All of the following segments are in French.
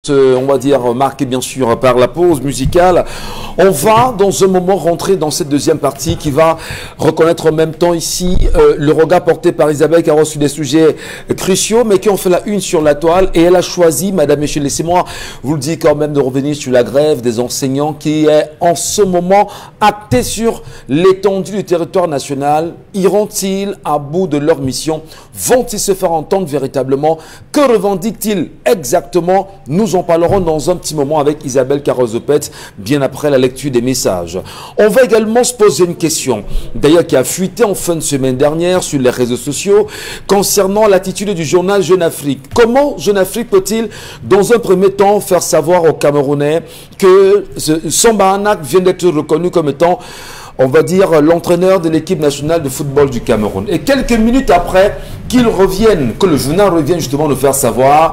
On va dire marqué bien sûr par la pause musicale. On va dans un moment rentrer dans cette deuxième partie qui va reconnaître en même temps ici le regard porté par Isabelle Carros sur des sujets cruciaux mais qui ont fait la une sur la toile, et elle a choisi, madame, messieurs, laissez-moi vous le dire quand même, de revenir sur la grève des enseignants qui est en ce moment actée sur l'étendue du territoire national. Iront-ils à bout de leur mission? Vont-ils se faire entendre véritablement? Que revendiquent-ils exactement? Nous en parlerons dans un petit moment avec Isabelle Carros-Opet, bien après la lecture des messages. On va également se poser une question, d'ailleurs qui a fuité en fin de semaine dernière sur les réseaux sociaux, concernant l'attitude du journal Jeune Afrique. Comment Jeune Afrique peut-il, dans un premier temps, faire savoir aux Camerounais que Samba Anak vient d'être reconnu comme étant, on va dire, l'entraîneur de l'équipe nationale de football du Cameroun. Et quelques minutes après qu'il revienne, que le journal revienne justement nous faire savoir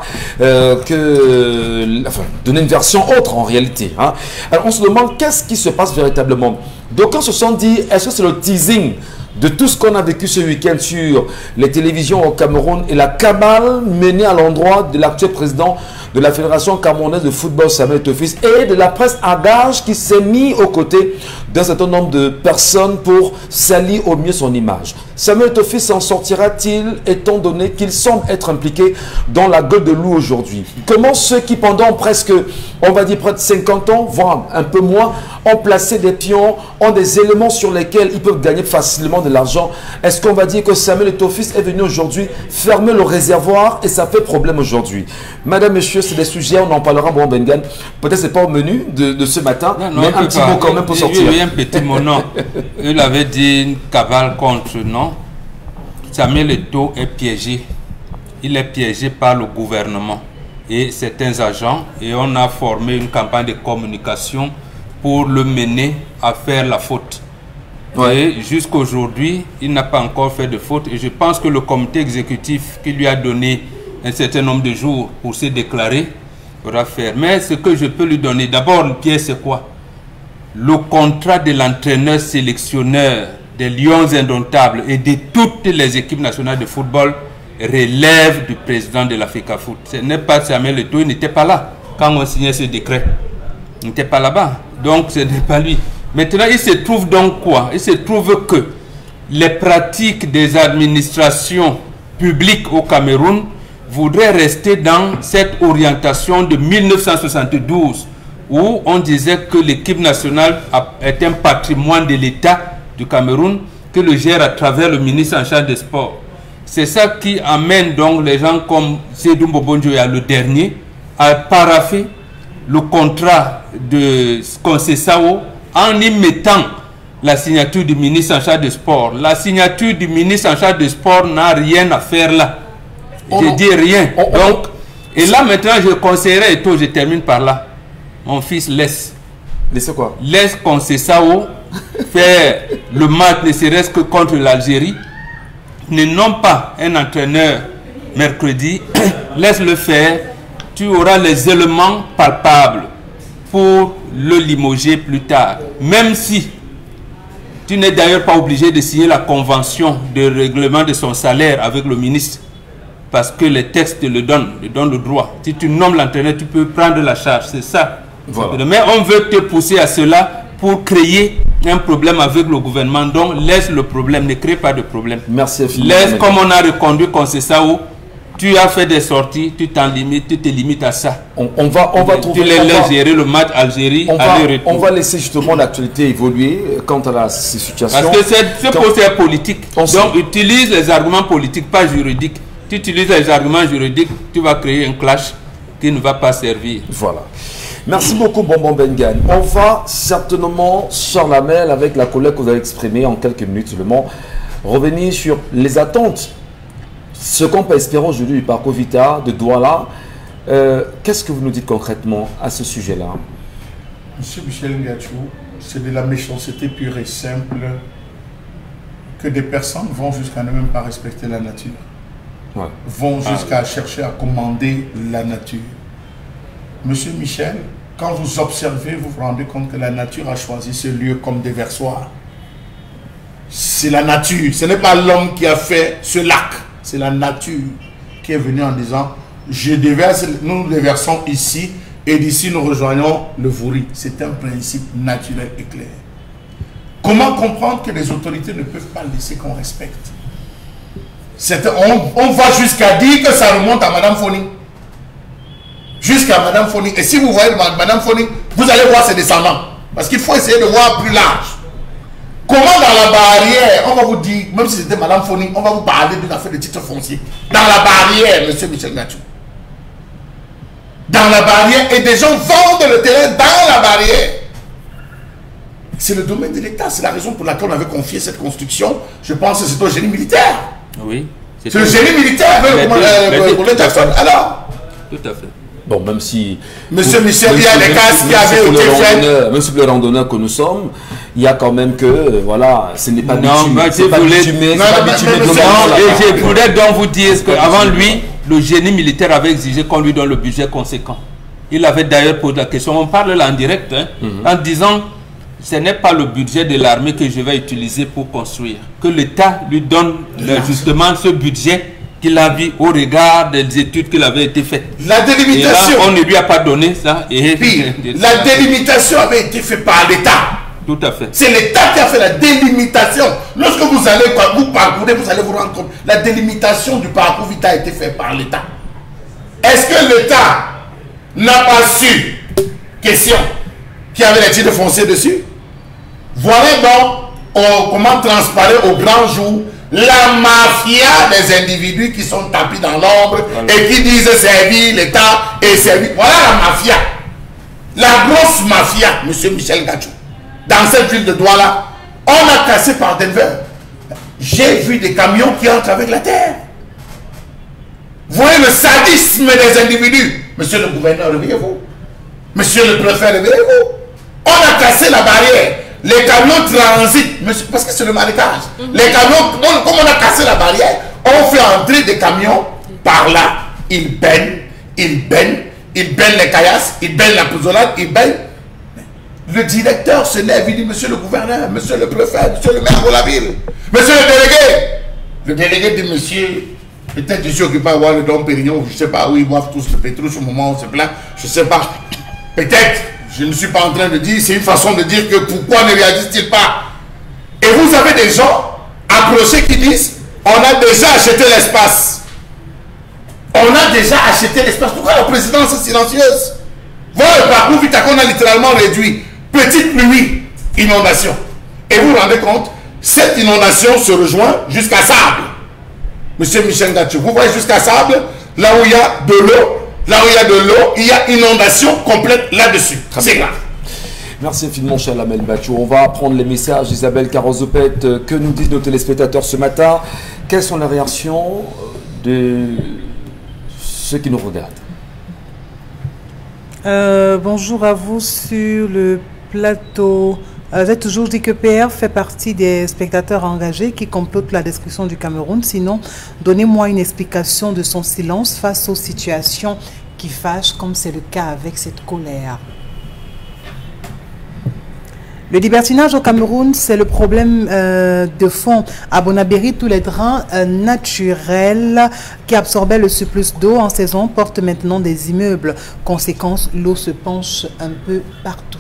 donner une version autre en réalité. Hein. Alors on se demande qu'est-ce qui se passe véritablement. Donc on se sont dit, est-ce que c'est le teasing de tout ce qu'on a vécu ce week-end sur les télévisions au Cameroun et la cabale menée à l'endroit de l'actuel président de la Fédération camerounaise de football, Samuel Eto'o Fils, et de la presse à gage qui s'est mis aux côtés d'un certain nombre de personnes pour salir au mieux son image. Samuel Eto'o Fils s'en sortira-t-il, étant donné qu'il semble être impliqué dans la gueule de loup aujourd'hui? Comment ceux qui pendant presque, on va dire près de 50 ans, voire un peu moins, ont placé des pions, ont des éléments sur lesquels ils peuvent gagner facilement de l'argent, est-ce qu'on va dire que Samuel Eto'o Fils est venu aujourd'hui fermer le réservoir et ça fait problème aujourd'hui? Madame, monsieur, c'est des sujets, on en parlera, bon Bengan, peut-être c'est pas au menu de ce matin, non, mais un petit mot quand même pour sortir. Oui, un petit mot, non. Il avait dit une cabale contre, non. Samuel Eto'o est piégé. Il est piégé par le gouvernement et certains agents, et on a formé une campagne de communication pour le mener à faire la faute. Ouais. Et jusqu'à aujourd'hui, il n'a pas encore fait de faute, et je pense que le comité exécutif qui lui a donné un certain nombre de jours pour se déclarer va faire. Mais ce que je peux lui donner, d'abord, le piège, c'est quoi? Le contrat de l'entraîneur sélectionneur des Lions Indomptables et de toutes les équipes nationales de football relève du président de la FECAFOOT. Ce n'est pas Samuel Eto'o, il n'était pas là quand on signait ce décret. Il n'était pas là-bas, donc ce n'est pas lui. Maintenant, il se trouve donc quoi? Il se trouve que les pratiques des administrations publiques au Cameroun voudraient rester dans cette orientation de 1972 où on disait que l'équipe nationale est un patrimoine de l'État du Cameroun que le gère à travers le ministre en charge des sports. C'est ça qui amène donc les gens comme Sédou Mbobonjoya, le dernier, à paraffer le contrat de Concessao en y mettant la signature du ministre en charge des sports. La signature du ministre en charge des sports n'a rien à faire là. Je dis rien. Donc, et là maintenant, je conseillerais, et tout, je termine par là. Mon fils, laisse. Laisse quoi? Laisse Concessao faire le match, ne serait-ce que contre l'Algérie. Ne nomme pas un entraîneur mercredi. Laisse-le faire. Tu auras les éléments palpables pour le limoger plus tard. Même si tu n'es d'ailleurs pas obligé de signer la convention de règlement de son salaire avec le ministre. Parce que les textes le donnent le droit. Si tu nommes l'entraîneur, tu peux prendre la charge. C'est ça. Voilà. Mais on veut te pousser à cela pour créer un problème avec le gouvernement. Donc laisse le problème, ne crée pas de problème. Merci infiniment. Laisse comme on a reconduit Concessao. Tu as fait des sorties, tu te limites à ça. On va trouver. Tu les laisses gérer le match Algérie. On va laisser justement l'actualité évoluer quant à ces situations. Parce que ce poste est politique. Donc utilise les arguments politiques, pas juridiques. Tu utilises les arguments juridiques, tu vas créer un clash qui ne va pas servir. Voilà. Merci beaucoup, Bonbon Bengan. On va certainement, sur la mail, avec la collègue que vous avez exprimée en quelques minutes seulement, revenir sur les attentes. Ce qu'on peut espérer aujourd'hui du parcours Vita de Douala. Qu'est-ce que vous nous dites concrètement à ce sujet-là? Monsieur Michel Ngachou, c'est de la méchanceté pure et simple que des personnes vont jusqu'à ne même pas respecter la nature. Ouais. Vont jusqu'à chercher à commander la nature. Monsieur Michel, quand vous observez, vous vous rendez compte que la nature a choisi ce lieu comme déversoir. C'est la nature, ce n'est pas l'homme qui a fait ce lac, c'est la nature qui est venue en disant nous les versons ici, et d'ici nous rejoignons le Vouri. C'est un principe naturel et clair. Comment comprendre que les autorités ne peuvent pas laisser qu'on respecte? On va jusqu'à dire que ça remonte à Madame Foni. Jusqu'à Madame Foni. Et si vous voyez Madame Foni, vous allez voir ses descendants. Parce qu'il faut essayer de voir plus large. Comment dans la barrière, on va vous dire, même si c'était Madame Foni, on va vous parler d'une affaire de titre foncier. Dans la barrière, Monsieur Michel Gatchou. Dans la barrière, et des gens vendent le terrain dans la barrière. C'est le domaine de l'État. C'est la raison pour laquelle on avait confié cette construction. Je pense que c'est au génie militaire. Oui. C'est le génie militaire. Alors, tout à fait. Bon, même si... Monsieur Michel, il y a des cases qui avaient été faites. Même si le randonneur que nous sommes, il y a quand même que, voilà, ce n'est pas bitumé. C'est pas bitumé. Je voudrais donc vous dire qu'avant lui, le génie militaire avait exigé qu'on lui donne le budget conséquent. Il avait d'ailleurs posé la question, on parle là en direct, hein, en disant, ce n'est pas le budget de l'armée que je vais utiliser pour construire. Que l'État lui donne justement ce budget qu'il a vu au regard des études qu'il avait été faites. La délimitation. Et là, on ne lui a pas donné ça. Et pire, la délimitation avait été faite par l'État. Tout à fait. C'est l'État qui a fait la délimitation. Lorsque vous allez vous parcourir, vous allez vous rendre compte. La délimitation du parcours Vita a été faite par l'État. Est-ce que l'État n'a pas su, question, qui avait les titres fonciers dessus? Voilà donc comment transparaît au grand jour la mafia des individus qui sont tapis dans l'ombre et qui disent servir l'État et servir. Voilà la mafia. La grosse mafia, monsieur Michel Gatchou. Dans cette ville de Douala, on a cassé par Denver. J'ai vu des camions qui entrent avec la terre. Voyez le sadisme des individus. Monsieur le gouverneur, réveillez-vous. Monsieur le préfet, réveillez-vous. On a cassé la barrière. Les camions transitent, parce que c'est le marécage. Les camions, comme on a cassé la barrière, on fait entrer des camions par là. Ils baignent les caillasses, ils baignent la pousolade, ils baignent. Le directeur se lève, il dit, monsieur le gouverneur, monsieur le préfet, monsieur le maire de la ville, monsieur le délégué. Le délégué dit, monsieur, peut-être je suis occupé à voir le Dom Pérignon, je ne sais pas où ils boivent tous le pétrole au moment où on se plaint, je ne sais pas. Peut-être. Je ne suis pas en train de dire, c'est une façon de dire que pourquoi ne réagissent-ils pas? Et vous avez des gens approchés qui disent, on a déjà acheté l'espace. On a déjà acheté l'espace. Pourquoi la présidence est silencieuse? Voilà le parcours Vita qu'on a littéralement réduit. Petite pluie, inondation. Et vous vous rendez compte, cette inondation se rejoint jusqu'à Sable. Monsieur Michel Gatchou, vous voyez jusqu'à Sable, là où il y a de l'eau. Là où il y a de l'eau, il y a inondation complète là-dessus. C'est grave. Merci infiniment, cher Lamel Bachou. On va prendre les messages d'Isabelle Carozopette. Que nous disent nos téléspectateurs ce matin? Quelles sont les réactions de ceux qui nous regardent? Bonjour à vous sur le plateau. J'ai toujours dit que PR fait partie des spectateurs engagés qui complotent la destruction du Cameroun. Sinon, donnez-moi une explication de son silence face aux situations qui fâchent, comme c'est le cas avec cette colère. Le libertinage au Cameroun, c'est le problème de fond. À Bonabéry, tous les drains naturels qui absorbaient le surplus d'eau en saison portent maintenant des immeubles. Conséquence, l'eau se penche un peu partout.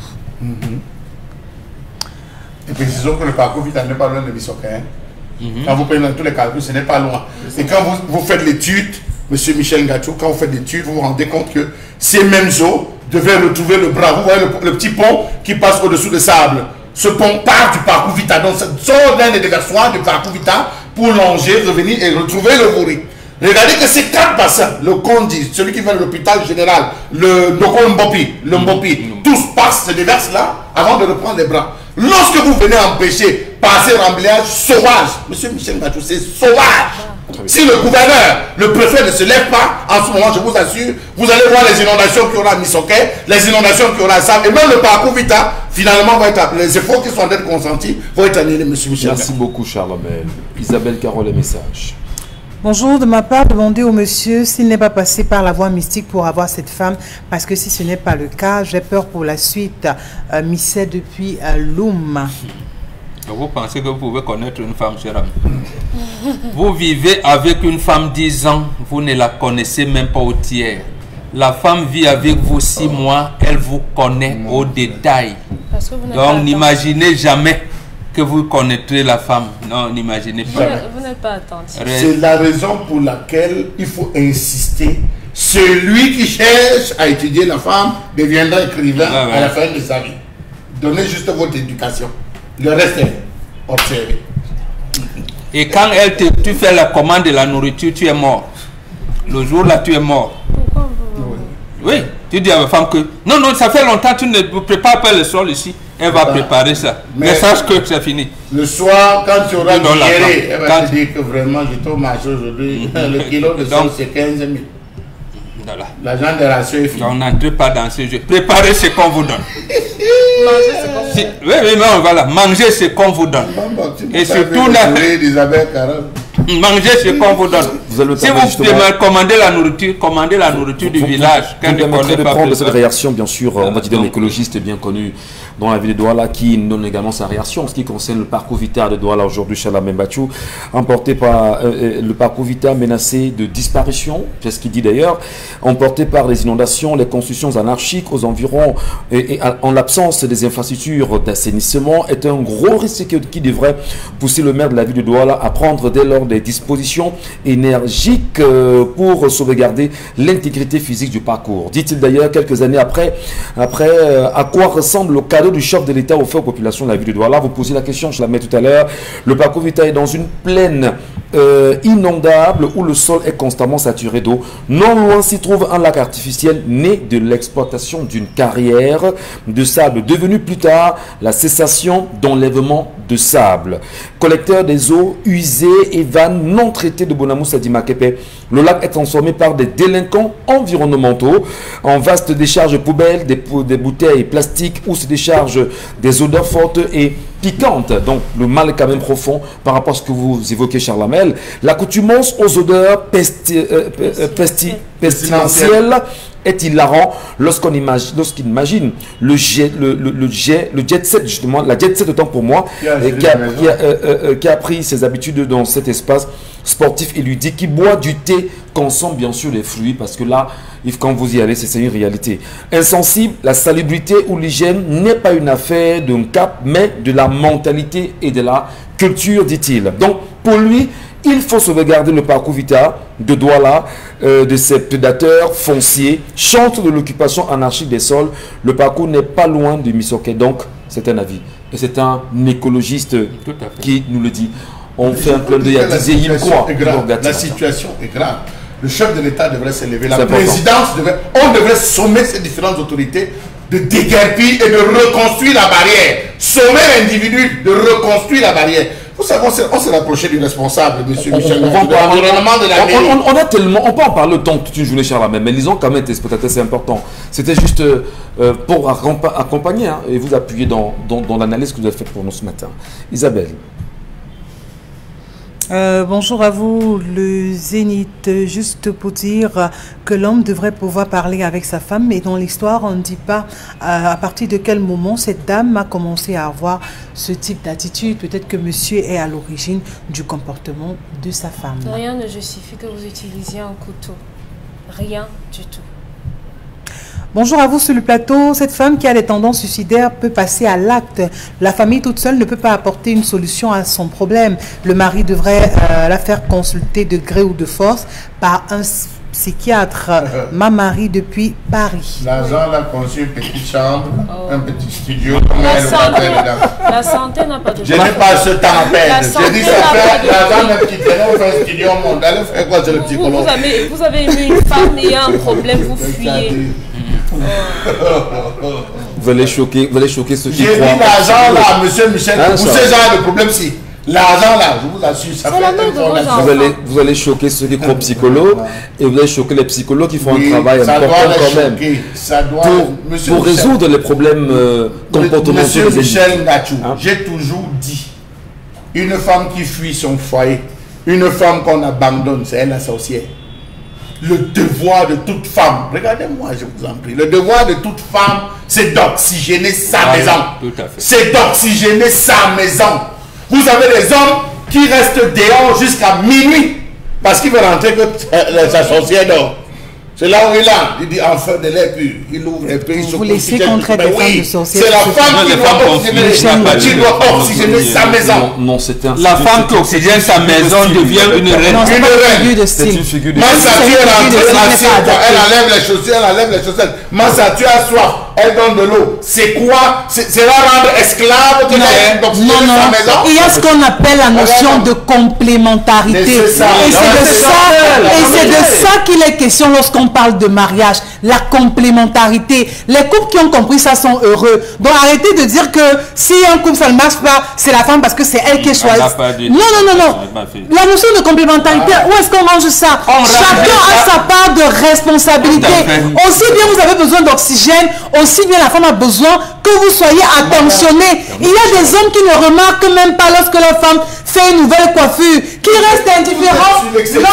Et précisons que le parcours Vita n'est pas loin de Bissoka. Quand vous prenez tous les calculs, ce n'est pas loin. Et quand vous faites l'étude, monsieur Michel Gatchou, quand vous faites l'étude, vous vous rendez compte que ces mêmes eaux devaient retrouver le bras. Vous voyez le petit pont qui passe au-dessous de Sable. Ce pont part du parcours Vita. Donc, c'est l'un des déversoirs du parcours Vita pour longer, revenir et retrouver le Vouri. Regardez que ces 4 bassins, le Kondi, celui qui vient de l'hôpital général, le Mbopi, tous passent, se déversent là avant de reprendre les bras. Lorsque vous venez empêcher passer remblage sauvage, monsieur Michel Gatchou, c'est sauvage. Si le gouverneur, le préfet ne se lève pas, en ce moment, je vous assure, vous allez voir les inondations qu'il y aura à Missoké, les inondations qu'il y aura à Sable, et même le parcours Vita, finalement, va être, les efforts qui sont en train de consentis vont être annulés, monsieur Michel Gatchou. Merci beaucoup, Charles Amel. Isabelle Carole, les messages. Bonjour, de ma part, demandez au monsieur s'il n'est pas passé par la voie mystique pour avoir cette femme, parce que si ce n'est pas le cas, j'ai peur pour la suite. Misset depuis Loum. Vous pensez que vous pouvez connaître une femme, cher ami? Vous vivez avec une femme 10 ans, vous ne la connaissez même pas au tiers. La femme vit avec vous 6 mois, elle vous connaît au détail. Donc n'imaginez jamais que vous connaîtrez la femme. Non, n'imaginez pas. Vous n'êtes pas attentif. C'est la raison pour laquelle il faut insister. Celui qui cherche à étudier la femme deviendra écrivain à la fin de sa vie. Donnez juste votre éducation. Le reste est observé. Et quand tu fais la commande de la nourriture, tu es mort. Le jour là, tu es mort. Pourquoi vous... Oui, tu dis à la femme que non, non, ça fait longtemps que tu ne prépares pas le sol ici. Elle va préparer ça. Mais sache que c'est fini. Le soir, quand tu auras digéré, elle va te dire que vraiment, je t'ai marché aujourd'hui. Le kilo de sol, c'est 15 000. Voilà. L'argent des rations est fini. On n'entre pas dans ce jeu. Préparez ce qu'on vous donne. Manger ce qu'on vous donne. Oui, oui, non, voilà. Mangez ce qu'on vous donne. Et surtout, mangez ce qu'on vous donne. Si vous commandez la nourriture du village. Vous permettrez de prendre cette réaction, bien sûr, on va dire d'un écologiste bien connu dans la ville de Douala, qui donne également sa réaction en ce qui concerne le parcours vital de Douala aujourd'hui, Chalamé Bachou, emporté par le parcours vital menacé de disparition, c'est ce qu'il dit d'ailleurs, emporté par les inondations, les constructions anarchiques aux environs et en l'absence des infrastructures d'assainissement, est un gros risque qui devrait pousser le maire de la ville de Douala à prendre dès lors des dispositions énergiques pour sauvegarder l'intégrité physique du parcours. Dit-il d'ailleurs quelques années après à quoi ressemble le cadeau du chef de l'État offert aux populations de la ville de Douala. Vous posez la question, je la mets tout à l'heure. Le parcours vital est dans une plaine inondable où le sol est constamment saturé d'eau. Non loin s'y trouve un lac artificiel né de l'exploitation d'une carrière de sable, devenue plus tard la cessation d'enlèvement de sable. Collecteur des eaux usées et vannes non traitées de Bonamou Sadima Kepe, le lac est transformé par des délinquants environnementaux en vastes décharges poubelles, des bouteilles plastiques où se déchargent des odeurs fortes et piquantes. Donc le mal est quand même profond par rapport à ce que vous évoquez, Charlamel. L'accoutumance aux odeurs pestilentielles est hilarant lorsqu'on imagine le jet set, justement, la jet set autant pour moi, qui a pris ses habitudes dans cet espace sportif et ludique, qui boit du thé, consomme bien sûr les fruits, parce que là, quand vous y allez, c'est une réalité. Insensible, la salubrité ou l'hygiène n'est pas une affaire d'un cap, mais de la mentalité et de la culture, dit-il. Donc, pour lui, il faut sauvegarder le parcours vital de Douala, de ces prédateurs fonciers, chantre de l'occupation anarchique des sols. Le parcours n'est pas loin du Missoké. Donc, c'est un avis. Et c'est un écologiste qui nous le dit. On fait un plein de Yadizé, il croit. La situation est grave. Le chef de l'État devrait s'élever. La présidence on devrait sommer ces différentes autorités de déguerpir et de reconstruire la barrière. Sommer l'individu de reconstruire la barrière. Vous savez, on s'est rapproché du responsable, M. Michel. On a tellement, on peut en parler autant toute une journée, Charles, mais lisons quand même, peut-être c'est important. C'était juste pour accompagner et vous appuyer dans l'analyse que vous avez faite pour nous ce matin. Isabelle. Bonjour à vous, le Zénith. Juste pour dire que l'homme devrait pouvoir parler avec sa femme, mais dans l'histoire, on ne dit pas à partir de quel moment cette dame a commencé à avoir ce type d'attitude. Peut-être que monsieur est à l'origine du comportement de sa femme. Rien ne justifie que vous utilisiez un couteau. Rien du tout. Bonjour à vous sur le plateau. Cette femme qui a des tendances suicidaires peut passer à l'acte. La famille toute seule ne peut pas apporter une solution à son problème. Le mari devrait la faire consulter de gré ou de force par un psychiatre. Ma mari depuis Paris. L'agent a conçu une petite chambre, un petit studio. La santé n'a pas de... Je n'ai pas ce temps à perdre. J'ai dit ça fait l'agent d'un petit terrain, on fait un studio au monde. Allez faire quoi, c'est le psychologue. Vous avez mis une femme et un problème, vous fuyez. Vous allez choquer ceux qui croient. J'ai dit l'argent là, monsieur Michel, pour ce genre de problème-ci. L'argent là, je vous assure, ça fait vous allez choquer ceux qui croient psychologues et vous allez choquer les psychologues qui font un travail important quand même. Pour résoudre les problèmes comportementaux. Monsieur Michel Ngachou, j'ai toujours dit, une femme qui fuit son foyer, une femme qu'on abandonne, c'est elle la sorcière. Le devoir de toute femme, regardez-moi, je vous en prie, le devoir de toute femme, c'est d'oxygéner sa maison. C'est d'oxygéner sa maison. Vous avez des hommes qui restent dehors jusqu'à minuit parce qu'ils veulent rentrer que les associés d'or. C'est là où il a. Il dit enfin de l'air pur. Il ouvre un peu. Vous laissez qu'on traite des femmes de sorcières. C'est la femme qui doit oxygéner sa maison. Non, c'est un. La femme qui oxygène sa maison devient une reine. Non, c'est pas une figure de style. C'est une figure de Massatu est rentrée, elle enlève les chaussures, elle enlève les chaussettes. Massatu a soif, elle donne de l'eau. C'est quoi? C'est la rendre esclave de d'oxygéner sa maison? Il y a ce qu'on appelle la notion de complémentarité. Et c'est de ça qu'il est question lorsqu'on parle de mariage. La complémentarité. Les couples qui ont compris ça sont heureux. Donc arrêtez de dire que si un couple ça ne marche pas, c'est la femme parce que c'est elle qui est choisie. Non. La notion de complémentarité, où est-ce qu'on range ça? Chacun a sa part de responsabilité. Aussi bien vous avez besoin d'oxygène, aussi bien la femme a besoin que vous soyez attentionné. Il y a des hommes qui ne remarquent même pas lorsque la femme fait une nouvelle coiffure, qui restent indifférents.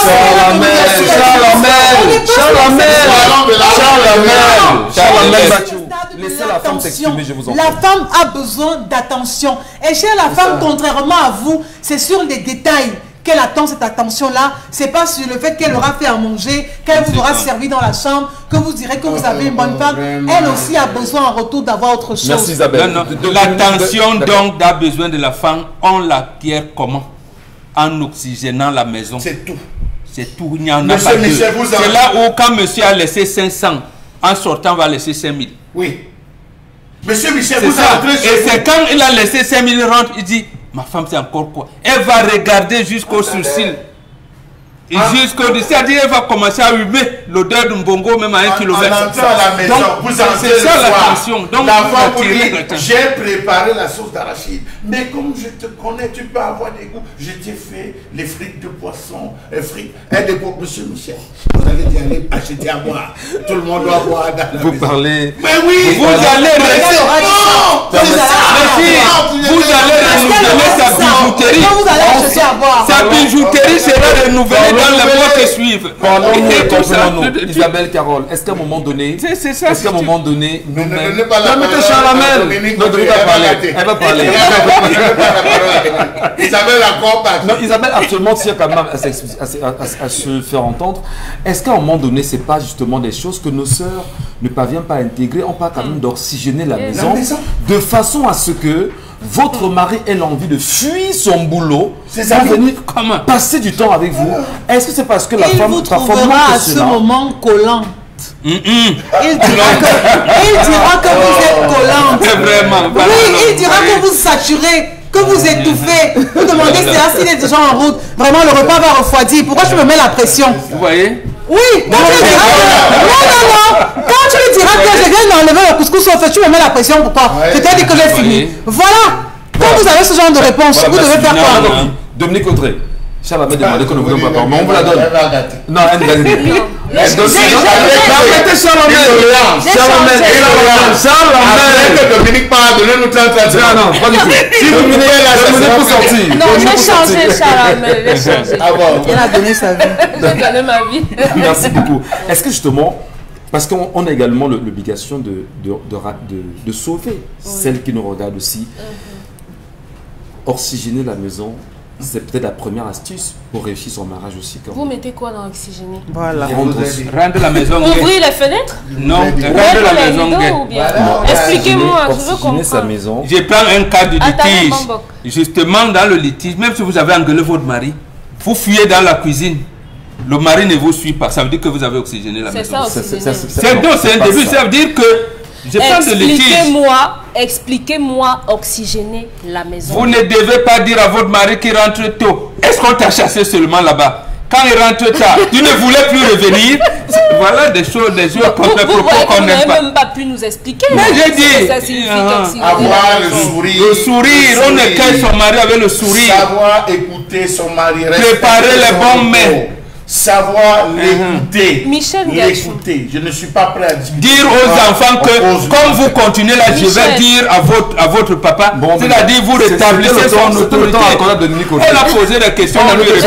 Laissez la femme s'exprimer, je vous en prie. La femme a besoin d'attention. Et chez la femme, contrairement à vous, c'est sur les détails qu'elle attend cette attention-là. C'est pas sur le fait qu'elle aura fait à manger, qu'elle vous aura servi dans la chambre, que vous direz que vous avez une bonne femme. Elle aussi a besoin en retour d'avoir autre chose. Merci Isabelle. L'attention donc a besoin de la femme. On l'acquiert comment? En oxygénant la maison. C'est tout. C'est tout. Il n'y en a pas deux. C'est là où quand monsieur a laissé 500, en sortant va laisser 5000. Oui. Monsieur Michel, vous avez et c'est quand il a laissé 5000, il rentre, il dit, ma femme c'est encore quoi? Elle va regarder jusqu'au sourcil. Et jusqu'au c'est-à-dire elle va commencer à humer l'odeur d'un bongo même à 1 kilomètre. En entrant à la maison, vous entrez c'est ça l'attention. Donc la femme vous dit, j'ai préparé la sauce d'arachide. Mais comme je te connais, tu peux avoir des goûts. Je t'ai fait les frites de poisson, les frites. Et des pour monsieur Michel. Vous allez y aller acheter à boire. Tout le monde doit boire dans la maison. Vous parlez. Mais oui, vous allez rester. Vous allez renouveler sa bijouterie. Vous allez acheter à boire. Sa bijouterie sera renouvelée dans les mois qui suivent. Parlons-nous, Isabelle Carole. Est-ce qu'à un moment donné, est-ce qu'à un moment donné, ne donnez pas la parole à Dominique. Non, Dominique va parler. Elle va parler. Isabelle encore pas. Non, Isabelle actuellement tient quand même à se faire entendre. Est-ce qu'à un moment donné, c'est pas justement des choses que nos sœurs ne parviennent pas à intégrer? On parle quand même d'oxygéner la maison de façon à ce que votre mari ait l'envie de fuir son boulot pour venir passer du temps avec vous. Est-ce que c'est parce que la femme vous trouvera à ce moment collante? Il dira que vous êtes collante. Vraiment. Oui, il dira que vous saturez, que vous étouffez. Vous demandez s'il est déjà en route. Vraiment, le repas va refroidir. Pourquoi je me mets la pression? Vous voyez? Oui, quand tu lui diras quand tu lui diras que je viens d'enlever le couscous au feu, tu me mets la pression, pourquoi? C'est-à-dire que j'ai fini. Voilà. Quand vous avez ce genre de réponse, vous devez faire quoi? Dominique Audrey. Charles m'a demandé que nous ne voulons pas parler, mais on vous la donne. Non, elle ne va pas. Arrêtez Charles Dominique parle, donnez-nous 30 secondes. Non, pas du tout. Si vous venez là, c'est pour sortir. Non, j'ai changé Charles, j'ai changé. Elle a donné sa vie. J'ai donné ma vie. Merci beaucoup. Est-ce que justement, parce qu'on a également l'obligation de sauver celles qui nous regardent aussi, oxygéner la maison, c'est peut-être la première astuce pour réussir son mariage aussi. Vous mettez quoi dans oxygéner? Voilà. Rendre la maison gaie. Ouvrir les fenêtres? Non, rendre la maison gaie. Expliquez-moi, je veux comprendre. Sa maison. Je prends un cas de litige. Justement, dans le litige, même si vous avez engueulé votre mari, vous fuyez dans la cuisine. Le mari ne vous suit pas. Ça veut dire que vous avez oxygéné la maison. C'est ça, c'est un début. Ça veut dire que je prends de litige. Expliquez-moi, oxygéner la maison. Vous ne devez pas dire à votre mari qui rentre tôt. Est-ce qu'on t'a chassé seulement là-bas? Quand il rentre tard, tu ne voulais plus revenir. Voilà des choses, des jours qu'on ne propose qu'on n'aime pas. Vous n'avez même pas pu nous expliquer. Mais j'ai dit, ça signifie avoir le sourire. Le sourire, on écueille son mari avec le sourire. Savoir écouter son mari. Préparer les bons mets. Savoir l'écouter. Michel l'écouter. Je ne suis pas prêt à discuter. Dire aux enfants que comme vous continuez là, je vais dire à votre papa, c'est-à-dire vous rétablissez son autorité. Elle a posé des questions.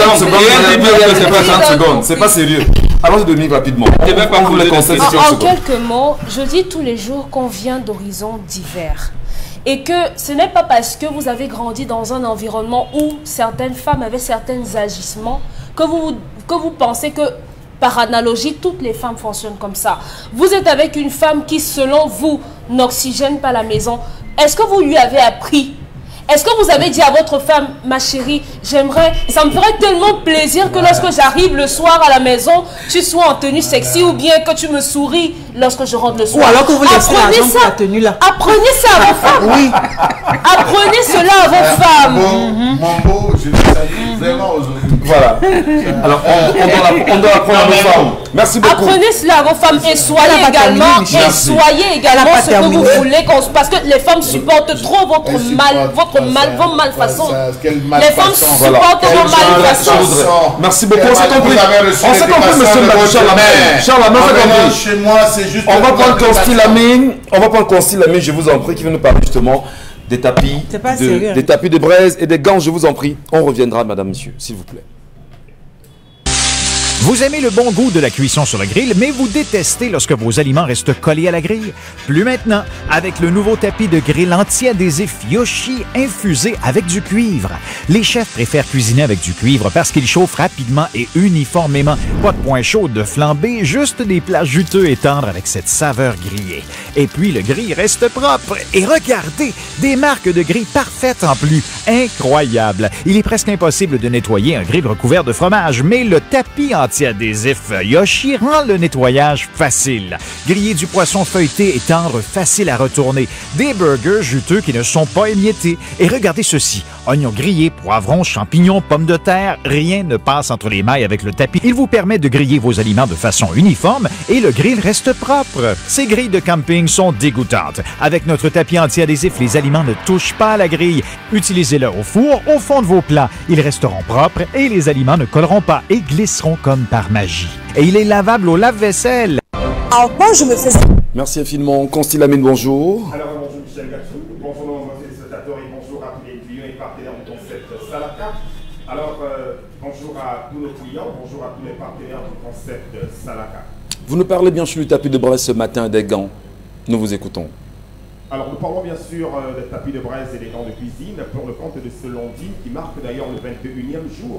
C'est pas sérieux. Allons-y Dominique rapidement. En quelques mots, je dis tous les jours qu'on vient d'horizons divers. et que ce n'est pas parce que vous avez grandi dans un environnement où certaines femmes avaient certains agissements que vous pensez que, par analogie, toutes les femmes fonctionnent comme ça. Vous êtes avec une femme qui, selon vous, n'oxygène pas la maison. Est-ce que vous lui avez appris? Est-ce que vous avez dit à votre femme, ma chérie, ça me ferait tellement plaisir que lorsque j'arrive le soir à la maison, tu sois en tenue sexy ou bien que tu me souris lorsque je rentre le soir. Ou alors que vous laissez la tenue là. Apprenez ça à vos femmes. Oui. Apprenez cela à vos femmes. Mon beau, je te salue vraiment aujourd'hui. Voilà. Alors, on doit apprendre à nos femmes. Merci beaucoup. Apprenez cela à vos femmes et soyez également ce que vous voulez. Parce que les femmes supportent trop vos malfaçons. Les femmes supportent vos malfaçons. Merci beaucoup. On s'est compris. On s'est compris, monsieur Charlemagne. On s'est compris. Chez moi, c'est juste. On va prendre Constille Lamine. Je vous en prie, qui va nous parler justement des tapis, des tapis de braise et des gants, je vous en prie. On reviendra, madame, monsieur, s'il vous plaît. Vous aimez le bon goût de la cuisson sur le grill, mais vous détestez lorsque vos aliments restent collés à la grille? Plus maintenant, avec le nouveau tapis de grill anti-adhésif Yoshi infusé avec du cuivre. Les chefs préfèrent cuisiner avec du cuivre parce qu'il chauffe rapidement et uniformément. Pas de point chaud de flambée, juste des plats juteux et tendres avec cette saveur grillée. Et puis le grill reste propre. Et regardez, des marques de grill parfaites en plus. Incroyable! Il est presque impossible de nettoyer un grill recouvert de fromage, mais le tapis anti-adhésif Yoshi rend le nettoyage facile. Griller du poisson feuilleté et tendre, facile à retourner. Des burgers juteux qui ne sont pas émiettés. Et regardez ceci, oignons grillés, poivrons, champignons, pommes de terre, rien ne passe entre les mailles avec le tapis. Il vous permet de griller vos aliments de façon uniforme et le grill reste propre. Ces grilles de camping sont dégoûtantes. Avec notre tapis anti-adhésif, les aliments ne touchent pas à la grille. Utilisez-le au four, au fond de vos plats. Ils resteront propres et les aliments ne colleront pas et glisseront comme par magie. Et il est lavable au lave-vaisselle. Alors moi, je me faisais... Merci infiniment. Constille Lamine, bonjour. Alors bonjour Michel Gatsou, bonjour nos téléspectateurs et bonjour à tous les clients et partenaires du concept Salaka. Alors bonjour à tous nos clients, bonjour à tous les partenaires du concept Salaka. Vous nous parlez bien sûr du tapis de braise ce matin et des gants. Nous vous écoutons. Alors nous parlons bien sûr des tapis de braise et des gants de cuisine pour le compte de ce lundi qui marque d'ailleurs le 21e jour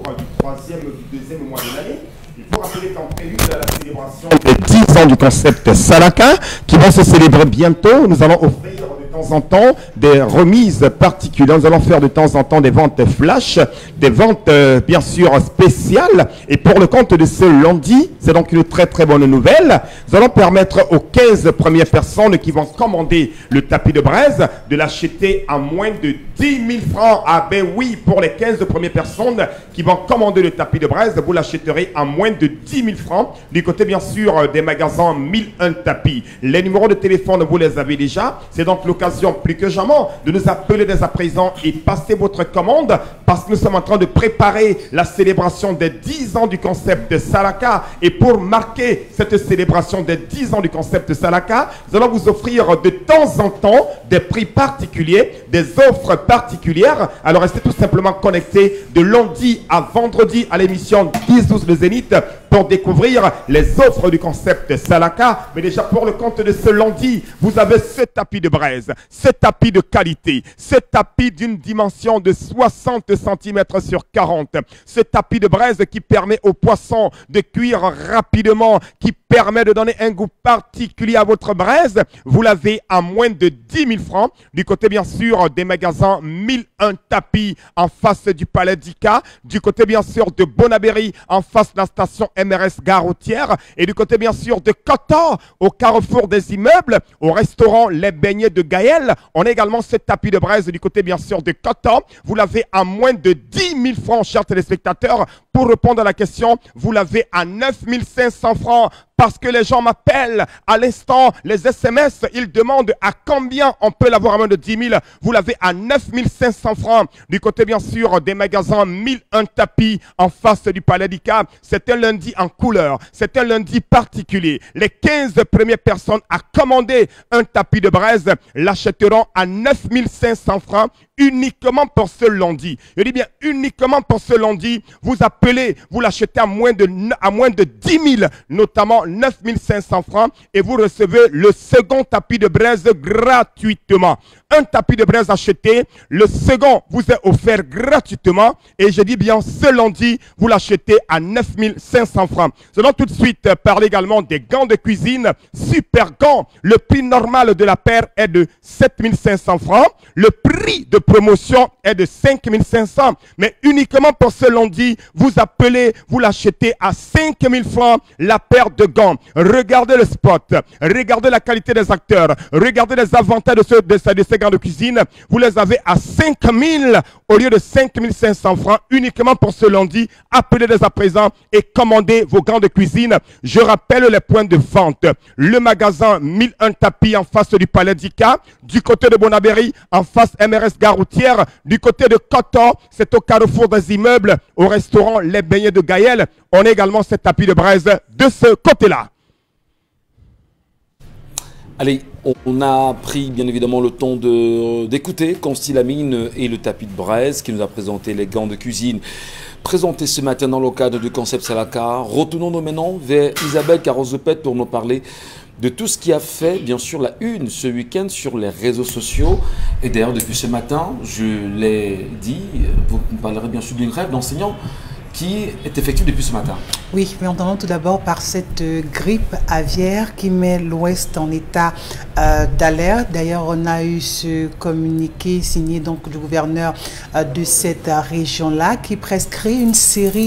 du deuxième mois de l'année. Il faut rappeler qu'en prélude à la célébration des 10 ans du concept Salaka qui vont se célébrer bientôt, nous allons offrir de temps en temps des remises particulières. Nous allons faire de temps en temps des ventes flash, des ventes bien sûr spéciales. Et pour le compte de ce lundi, c'est donc une très très bonne nouvelle. Nous allons permettre aux 15 premières personnes qui vont commander le tapis de braise de l'acheter à moins de 10 000 francs. Ah ben oui, pour les 15 premières personnes qui vont commander le tapis de braise, vous l'achèterez à moins de 10 000 francs. Du côté bien sûr des magasins 1001 tapis. Les numéros de téléphone, vous les avez déjà. C'est donc l'occasion plus que jamais de nous appeler dès à présent et passer votre commande parce que nous sommes en train de préparer la célébration des 10 ans du concept Salaka. Et pour marquer cette célébration des 10 ans du concept Salaka, nous allons vous offrir de temps en temps des prix particuliers, des offres particulières. Alors restez tout simplement connectés de lundi à vendredi à l'émission 10-12 de Zénith pour découvrir les offres du concept Salaka. Mais déjà pour le compte de ce lundi, vous avez ce tapis de braise, ce tapis de qualité, ce tapis d'une dimension de 60 cm sur 40. Ce tapis de braise qui permet aux poissons de cuire rapidement, qui permet de donner un goût particulier à votre braise. Vous l'avez à moins de 10 000 francs. Du côté bien sûr des magasins 1001 tapis en face du Palais d'Ika. Du côté bien sûr de Bonaberry en face de la station MRS Gare Routière. Et du côté bien sûr de Coton au carrefour des immeubles, au restaurant Les Beignets de Gaël. On a également ce tapis de braise du côté bien sûr de Coton. Vous l'avez à moins de 10 000 francs, chers téléspectateurs. Pour répondre à la question, vous l'avez à 9 500 francs. Parce que les gens m'appellent à l'instant, les SMS, ils demandent à combien on peut l'avoir à moins de 10 000. Vous l'avez à 9 500 francs. Du côté, bien sûr, des magasins 1001 tapis en face du Palais d'Ika. C'est un lundi en couleur. C'est un lundi particulier. Les 15 premières personnes à commander un tapis de braise l'achèteront à 9 500 francs uniquement pour ce lundi. Je dis bien uniquement pour ce lundi. Vous appelez, vous l'achetez à moins de 10 000, notamment 9 500 francs, et vous recevez le second tapis de braise gratuitement. Un tapis de braise acheté, le second vous est offert gratuitement, et je dis bien ce lundi, vous l'achetez à 9 500 francs. Nous allons tout de suite parler également des gants de cuisine, super gants. Le prix normal de la paire est de 7 500 francs. Le prix de promotion est de 5 500, mais uniquement pour ce lundi, vous appelez, vous l'achetez à 5 000 francs la paire de gants. Regardez le spot, regardez la qualité des acteurs, regardez les avantages de ces gants de cuisine. Vous les avez à 5 000 au lieu de 5 500 francs uniquement pour ce lundi. Appelez dès à présent et commandez vos gants de cuisine. Je rappelle les points de vente. Le magasin 1001 tapis en face du Palais d'Ika, du côté de Bonaberry, en face MRS Gare Routière, du côté de Coton, c'est au carrefour des immeubles, au restaurant Les Beignets de Gaël. On a également ce tapis de braise de ce côté-là. Allez, on a pris bien évidemment le temps d'écouter Consti Lamine et le tapis de braise qui nous a présenté les gants de cuisine présentés ce matin dans le cadre du concept Salaka. Retournons-nous maintenant vers Isabelle Carozepet pour nous parler de tout ce qui a fait, bien sûr, la une ce week-end sur les réseaux sociaux. Et d'ailleurs, depuis ce matin, je l'ai dit, vous me parlerez bien sûr d'une grève d'enseignants qui est effective depuis ce matin. Oui, mais on commence tout d'abord par cette grippe aviaire qui met l'Ouest en état d'alerte. D'ailleurs, on a eu ce communiqué signé donc du gouverneur de cette région-là qui prescrit une série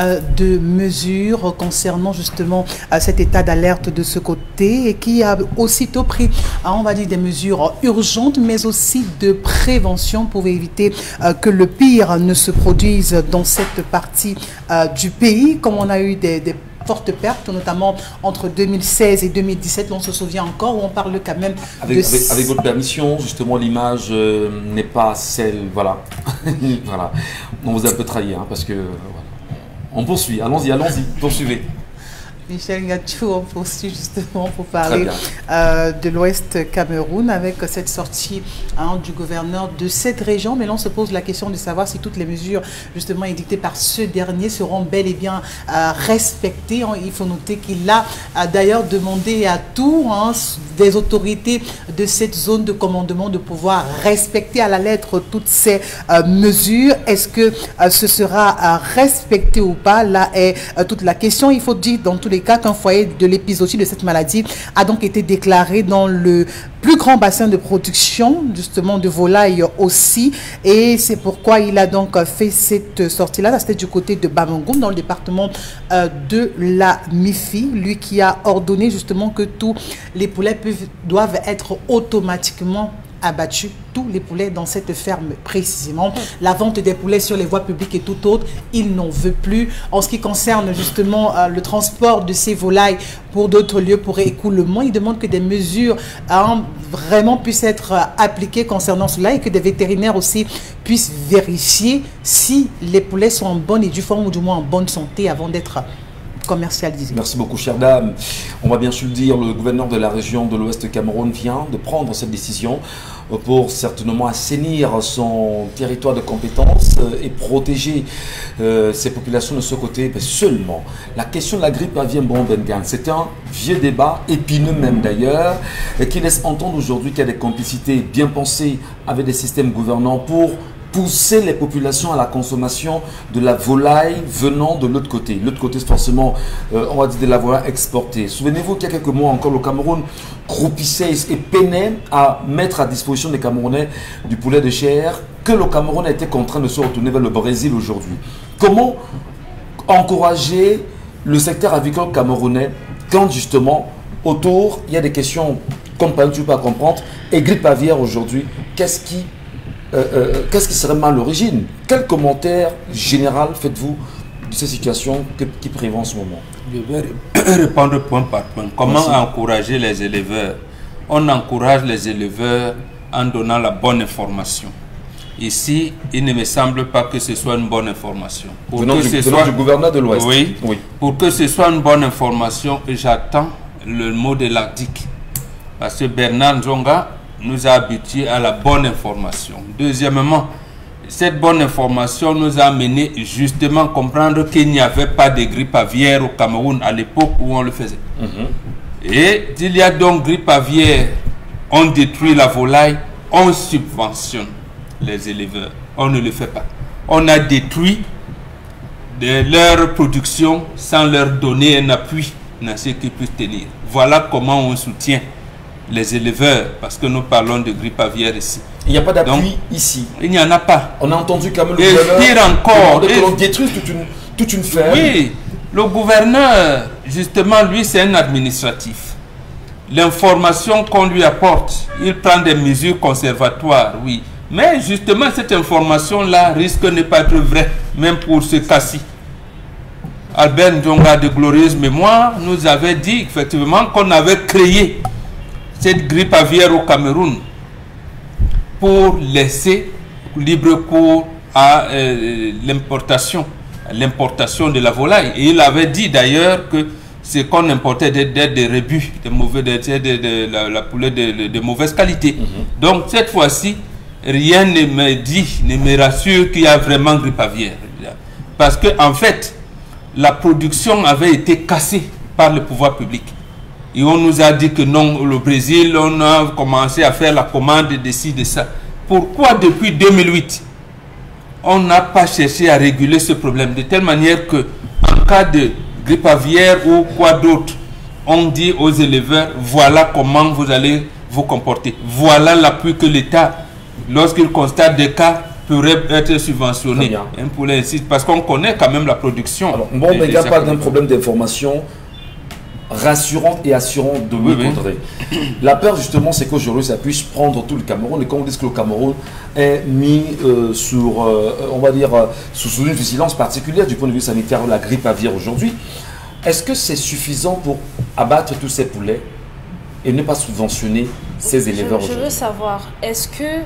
de mesures concernant justement cet état d'alerte de ce côté et qui a aussitôt pris, on va dire, des mesures urgentes mais aussi de prévention pour éviter que le pire ne se produise dans cette partie du pays, comme on a eu des fortes pertes, notamment entre 2016 et 2017, on se souvient encore, où on parle quand même avec votre permission, justement, l'image n'est pas celle, voilà. Voilà. On vous a un peu trahi, hein, parce que, voilà. On poursuit, allons-y, poursuivez. Michel Ngachou, on poursuit justement pour parler de l'Ouest Cameroun avec cette sortie du gouverneur de cette région. Mais là, on se pose la question de savoir si toutes les mesures justement édictées par ce dernier seront bel et bien respectées. Il faut noter qu'il a d'ailleurs demandé à tous des autorités de cette zone de commandement de pouvoir respecter à la lettre toutes ces mesures. Est-ce que ce sera respecté ou pas? Là est toute la question. Il faut dire dans tous les cas qu'un foyer de l'épisodie de cette maladie a donc été déclaré dans le plus grand bassin de production justement de volailles aussi, et c'est pourquoi il a donc fait cette sortie-là. C'était du côté de Bamangoum dans le département de la Mifi, lui qui a ordonné justement que tous les poulets doivent être automatiquement abattus, tous les poulets dans cette ferme précisément. La vente des poulets sur les voies publiques et tout autre, il n'en veut plus. En ce qui concerne justement le transport de ces volailles pour d'autres lieux pour écoulement, il demande que des mesures vraiment puissent être appliquées concernant cela et que des vétérinaires aussi puissent vérifier si les poulets sont en bonne et due forme ou du moins en bonne santé avant d'être commercialisé. Merci beaucoup, chère dame. On va bien sûr le dire, le gouverneur de la région de l'Ouest Cameroun vient de prendre cette décision pour certainement assainir son territoire de compétences et protéger ces populations de ce côté. Mais seulement, la question de la grippe aviaire Bengan, c'est un vieux débat, épineux même d'ailleurs, et qui laisse entendre aujourd'hui qu'il y a des complicités bien pensées avec des systèmes gouvernants pour pousser les populations à la consommation de la volaille venant de l'autre côté. L'autre côté, c'est forcément, on va dire, de la volaille exportée. Souvenez-vous qu'il y a quelques mois encore, le Cameroun croupissait et peinait à mettre à disposition des Camerounais du poulet de chair, que le Cameroun a été contraint de se retourner vers le Brésil aujourd'hui. Comment encourager le secteur avicole camerounais quand justement, autour, il y a des questions qu'on ne peut pas comprendre, et grippe aviaire aujourd'hui, qu'est-ce qui serait mal à l'origine? Quel commentaire général faites-vous de ces situations qui prévalent en ce moment? Je vais répondre point par point. Comment encourager les éleveurs? On encourage les éleveurs en donnant la bonne information. Ici, il ne me semble pas que ce soit une bonne information. Venant du gouverneur de l'Ouest. Oui, oui. Pour que ce soit une bonne information, j'attends le mot de l'ADIC. Parce que Bernard Nzonga nous a habitués à la bonne information. Deuxièmement, cette bonne information nous a amené justement à comprendre qu'il n'y avait pas de grippe aviaire au Cameroun à l'époque où on le faisait. Et il y a donc grippe aviaire, on détruit la volaille, on subventionne les éleveurs. On ne le fait pas. On a détruit leur production sans leur donner un appui dans ce qu'ils puissent tenir. Voilà comment on soutient les éleveurs, parce que nous parlons de grippe aviaire ici. Il n'y a pas d'appui ici. Il n'y en a pas. On a entendu quand même le gouverneur pire encore, on détruit toute une ferme. Oui, le gouverneur, justement, lui, c'est un administratif. L'information qu'on lui apporte, il prend des mesures conservatoires, oui. Mais justement, cette information-là risque de ne pas être vraie, même pour ce cas-ci. Albert Ndjonga, de glorieuse mémoire, nous avait dit effectivement qu'on avait créé cette grippe aviaire au Cameroun pour laisser libre cours à l'importation de la volaille. Et il avait dit d'ailleurs que ce qu'on importait des rébus, la poulet de mauvaise qualité. Donc cette fois-ci, rien ne me dit, ne me rassure qu'il y a vraiment grippe aviaire. Parce que en fait, la production avait été cassée par le pouvoir public. Et on nous a dit que non, le Brésil, on a commencé à faire la commande de ci, de ça. Pourquoi depuis 2008, on n'a pas cherché à réguler ce problème de telle manière que, en cas de grippe aviaire ou quoi d'autre, on dit aux éleveurs, voilà comment vous allez vous comporter. Voilà l'appui que l'État, lorsqu'il constate des cas, pourrait être subventionné. Un poulet ainsi, parce qu'on connaît quand même la production. Alors, bon, mais il n'y a pas d'un problème d'information rassurante et assurante de Louis Condré. La peur, justement, c'est qu'aujourd'hui, ça puisse prendre tout le Cameroun. Et quand on dit que le Cameroun est mis sur, on va dire, sous une vigilance particulière du point de vue sanitaire, la grippe aviaire aujourd'hui, est-ce que c'est suffisant pour abattre tous ces poulets et ne pas subventionner ces éleveurs aujourd'hui? Je veux savoir, est-ce que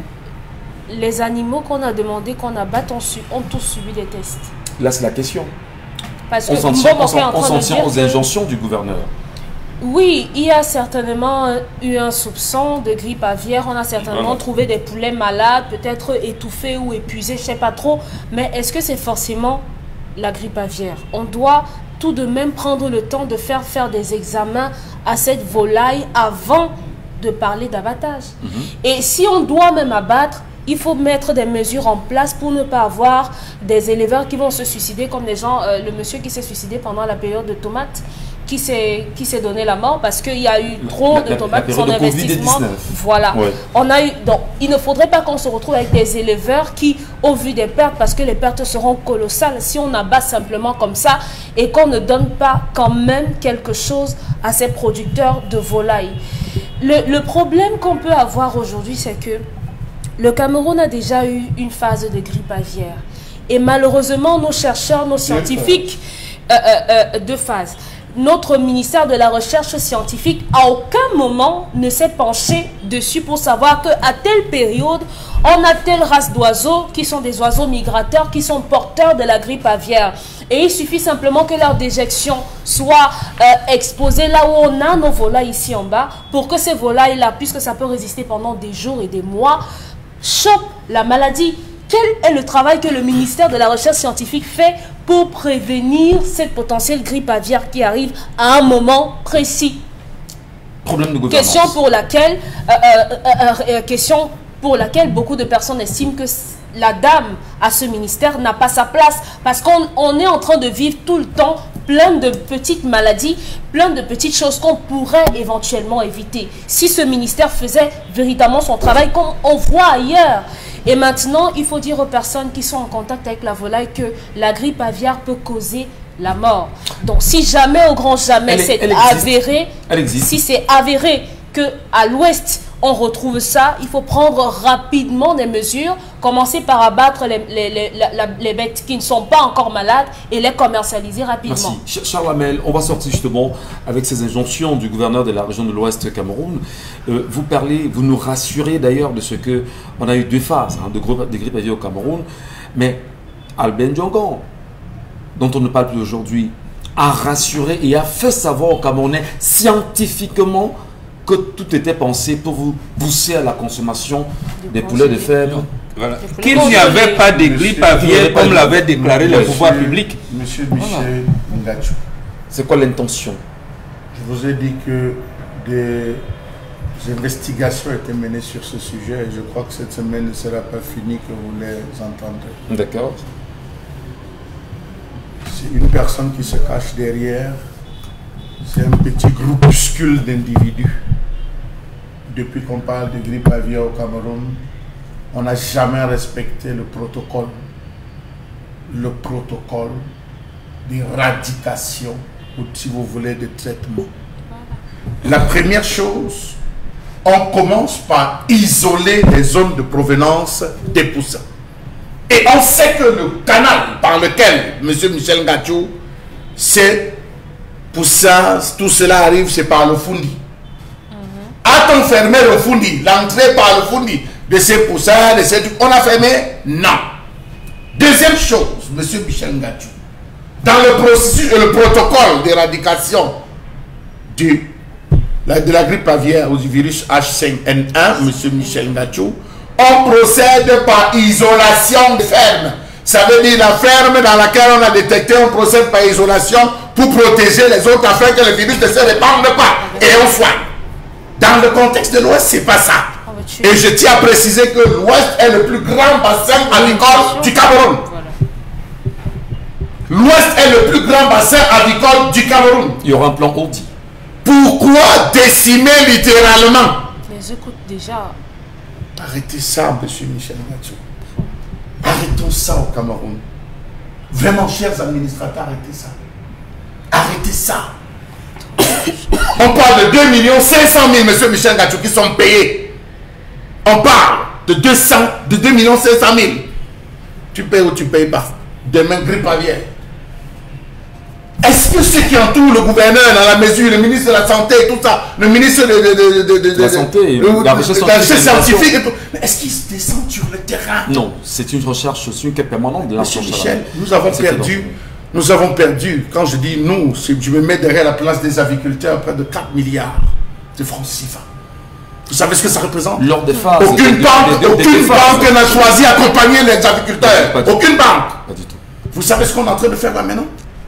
les animaux qu'on a demandé qu'on abatte ont tous subi des tests? Là, c'est la question. Parce que on s'en tient aux injonctions du gouverneur. Oui, il y a certainement eu un soupçon de grippe aviaire. On a certainement trouvé des poulets malades, peut-être étouffés ou épuisés, je ne sais pas trop. Mais est-ce que c'est forcément la grippe aviaire? On doit tout de même prendre le temps de faire des examens à cette volaille avant de parler d'abattage. Et si on doit même abattre, il faut mettre des mesures en place pour ne pas avoir des éleveurs qui vont se suicider, comme les gens, le monsieur qui s'est suicidé pendant la période de tomates, qui s'est donné la mort parce qu'il y a eu trop de tomates, son investissement. Voilà. Ouais. On a eu, donc, il ne faudrait pas qu'on se retrouve avec des éleveurs qui, au vu des pertes, parce que les pertes seront colossales si on abat simplement comme ça et qu'on ne donne pas quand même quelque chose à ces producteurs de volailles. Le problème qu'on peut avoir aujourd'hui, c'est que le Cameroun a déjà eu une phase de grippe aviaire. Et malheureusement, nos chercheurs, nos scientifiques, deux phases. Notre ministère de la Recherche scientifique, à aucun moment ne s'est penché dessus pour savoir qu'à telle période, on a telle race d'oiseaux qui sont des oiseaux migrateurs qui sont porteurs de la grippe aviaire. Et il suffit simplement que leur déjection soit exposée là où on a nos volailles ici en bas pour que ces volailles-là, puisque ça peut résister pendant des jours et des mois, chope la maladie. Quel est le travail que le ministère de la Recherche scientifique fait pour prévenir cette potentielle grippe aviaire qui arrive à un moment précis? Problème de gouvernance. Question pour laquelle beaucoup de personnes estiment que la dame à ce ministère n'a pas sa place parce qu'on est en train de vivre tout le temps plein de petites maladies, plein de petites choses qu'on pourrait éventuellement éviter si ce ministère faisait véritablement son travail comme on voit ailleurs. Et maintenant, il faut dire aux personnes qui sont en contact avec la volaille que la grippe aviaire peut causer la mort. Donc si jamais, au grand jamais, c'est avéré, si c'est avéré qu'à l'ouest, on retrouve ça, il faut prendre rapidement des mesures, commencer par abattre les bêtes qui ne sont pas encore malades et les commercialiser rapidement. Merci. Charles Hamel, on va sortir justement avec ces injonctions du gouverneur de la région de l'Ouest Cameroun. Vous nous rassurez d'ailleurs de ce que on a eu deux phases de grippe aviaire au Cameroun, mais Albert Ndjonga, dont on ne parle plus aujourd'hui, a rassuré et a fait savoir aux Camerounais scientifiquement que tout était pensé pour vous pousser à la consommation des poulets de ferme. Voilà. Qu'il n'y avait pas de grippe aviaire comme l'avait déclaré le pouvoir public. Monsieur Michel Ngachou. C'est quoi l'intention? Je vous ai dit que des investigations étaient menées sur ce sujet et je crois que cette semaine ne sera pas finie que vous les entendrez. D'accord. C'est une personne qui se cache derrière, c'est un petit groupuscule d'individus. Depuis qu'on parle de grippe aviaire au Cameroun, on n'a jamais respecté le protocole d'éradication ou, si vous voulez, de traitement. La première chose, on commence par isoler les zones de provenance des poussins. Et on sait que le canal par lequel M. Michel Ngachou, ces poussins, tout cela arrive, c'est par le Fundi. A-t-on fermé le Fundi, l'entrée par le Fundi de ces poussins, de ces trucs, on a fermé? Non. Deuxième chose, M. Michel Ngachou, dans le processus et le protocole d'éradication de la grippe aviaire ou du virus H5N1, M. Michel Ngachou, on procède par isolation de ferme. Ça veut dire la ferme dans laquelle on a détecté, on procède par isolation pour protéger les autres afin que le virus ne se répande pas. Et on soigne. Dans le contexte de l'Ouest, c'est pas ça. Et je tiens à préciser que l'Ouest est le plus grand bassin avicole du Cameroun. L'Ouest est le plus grand bassin avicole du Cameroun. Il y aura un plan Audi. Pourquoi décimer littéralement? Les écoute déjà. Arrêtez ça, monsieur Michel Ngachou. Arrêtons ça au Cameroun. Vraiment, chers administrateurs, arrêtez ça. Arrêtez ça. On parle de 2 500 000, monsieur Michel Ngachou, qui sont payés. On parle de 2 500 000. Tu payes ou tu ne payes pas. Demain, grippe aviaire. Est-ce que ceux qui entourent le gouverneur dans la mesure, le ministre de la Santé et tout ça, le ministre de la Santé, la recherche scientifique et tout, est-ce qu'ils se descendent sur le terrain? Non, c'est une recherche, c'est une quête permanente de la recherche. Michel, nous avons perdu, quand je dis nous, je me mets derrière la place des agriculteurs, près de 4 milliards de francs CFA. Vous savez ce que ça représente? Lors des phases. Aucune banque n'a choisi d'accompagner les agriculteurs. Aucune banque. Pas du tout. Vous savez ce qu'on est en train de faire là maintenant?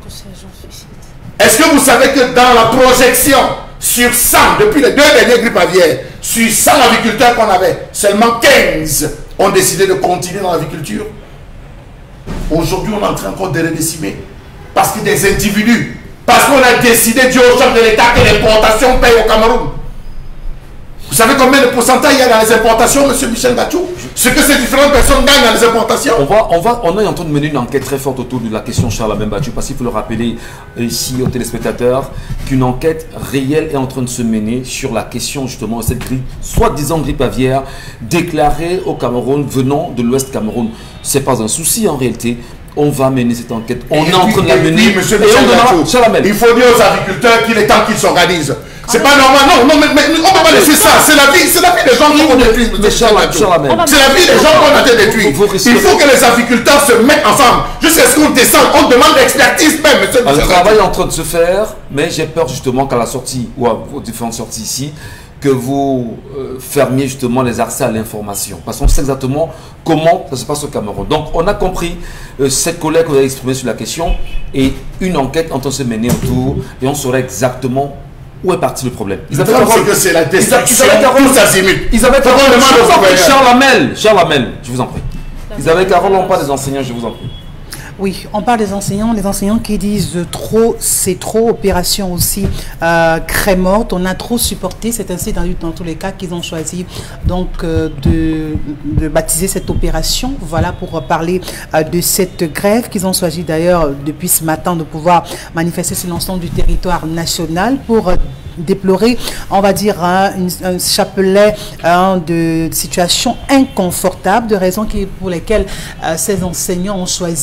Est-ce que vous savez que dans la projection sur 100, depuis les 2 dernières grippes aviaires, sur 100 agriculteurs qu'on avait, seulement 15 ont décidé de continuer dans l'agriculture? Aujourd'hui, on est en train encore de les décimer. Parce que des individus, parce qu'on a décidé du haut chef de l'État que l'importation paye au Cameroun. Vous savez combien de pourcentage il y a dans les importations, M. Michel Ngachou? Ce que ces différentes personnes gagnent dans les importations. On est en train de mener une enquête très forte autour de la question Charles Abembachu, parce qu'il faut le rappeler ici aux téléspectateurs qu'une enquête réelle est en train de se mener sur la question justement de cette grippe, soi-disant grippe aviaire, déclarée au Cameroun venant de l'Ouest Cameroun. Ce n'est pas un souci en réalité. On va mener cette enquête. On est en train de la mener. Monsieur Michel Ngachou, il faut dire aux agriculteurs qu'il est temps qu'ils s'organisent. C'est pas normal, non, mais on ne peut pas laisser ça. C'est la vie des gens qu'on détruit. C'est la vie des gens qu'on a détruit. Il faut que les agriculteurs se mettent ensemble. Jusqu'à ce qu'on descende, on demande l'expertise même. Un travail est en train de se faire, mais j'ai peur justement qu'à la sortie, ou à vos différentes sorties ici, que vous fermiez justement les accès à l'information. Parce qu'on sait exactement comment ça se passe au Cameroun. Donc on a compris cette colère que vous avez exprimée sur la question et une enquête en train de se mener autour et on saurait exactement où est parti le problème. C'est que c'est la destruction. Isabelle Carole, Charles Hamel, je vous en prie. Isabelle Carole, on parle des enseignants, je vous en prie. Oui, on parle des enseignants qui disent trop, c'est trop, opération aussi crème-morte, on a trop supporté, c'est ainsi dans tous les cas qu'ils ont choisi donc de baptiser cette opération, voilà pour parler de cette grève qu'ils ont choisi d'ailleurs depuis ce matin de pouvoir manifester sur l'ensemble du territoire national pour déplorer, on va dire, un chapelet de situations inconfortables, de raisons pour lesquelles ces enseignants ont choisi de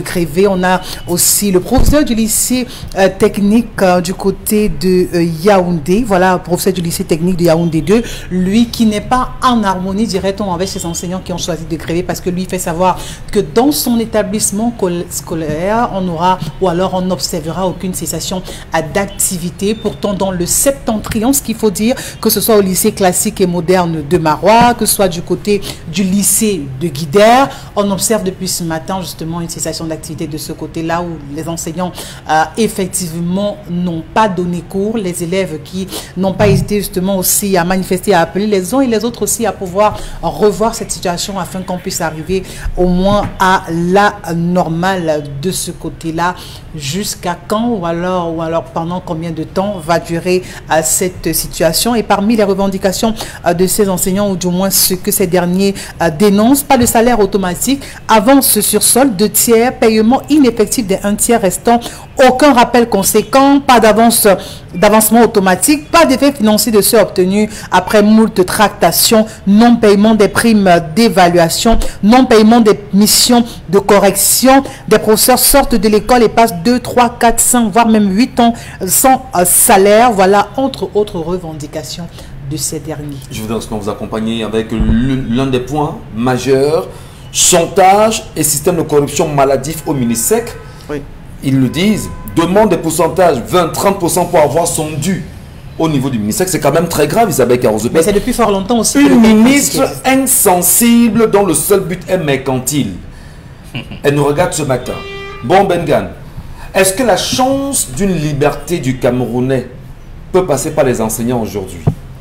gréver. On a aussi le professeur du lycée technique du côté de Yaoundé. Voilà, professeur du lycée technique de Yaoundé 2. Lui qui n'est pas en harmonie directement avec ses enseignants qui ont choisi de gréver, parce que lui fait savoir que dans son établissement scolaire, on aura ou alors on n'observera aucune cessation d'activité. Pourtant, dans le septentrion, ce qu'il faut dire, que ce soit au lycée classique et moderne de Marois, que ce soit du côté du lycée de Guidère, on observe depuis ce matin justement une cessation d'activité de ce côté-là, où les enseignants effectivement n'ont pas donné cours, les élèves qui n'ont pas hésité justement aussi à manifester, à appeler les uns et les autres aussi à pouvoir revoir cette situation afin qu'on puisse arriver au moins à la normale de ce côté-là. Jusqu'à quand ou alors pendant combien de temps va durer cette situation? Et parmi les revendications de ces enseignants, ou du moins ce que ces derniers dénoncent, pas de salaire automatique, avance sur solde, 2 tiers, paiement ineffectif des 1 tiers restant, aucun rappel conséquent, pas d'avancement automatique, pas d'effet financier de ceux obtenus après moult tractations, non-paiement des primes d'évaluation, non-paiement des missions de correction. Des professeurs sortent de l'école et passent 2, 3, 4, 5, voire même 8 ans sans salaire. Voilà, entre autres revendications de ces derniers. Je voudrais vous accompagner avec l'un des points majeurs, chantage et système de corruption maladif au MINISEC. Oui. Ils le disent, demande des pourcentages, 20-30% pour avoir son dû au niveau du MINISEC. C'est quand même très grave, Isabelle Carrozepes. Mais c'est depuis fort longtemps aussi. Une ministre insensible dont le seul but est mercantile. Elle nous regarde ce matin. Bon, Bengan, est-ce que la chance d'une liberté du Camerounais peut passer par les enseignants aujourd'hui?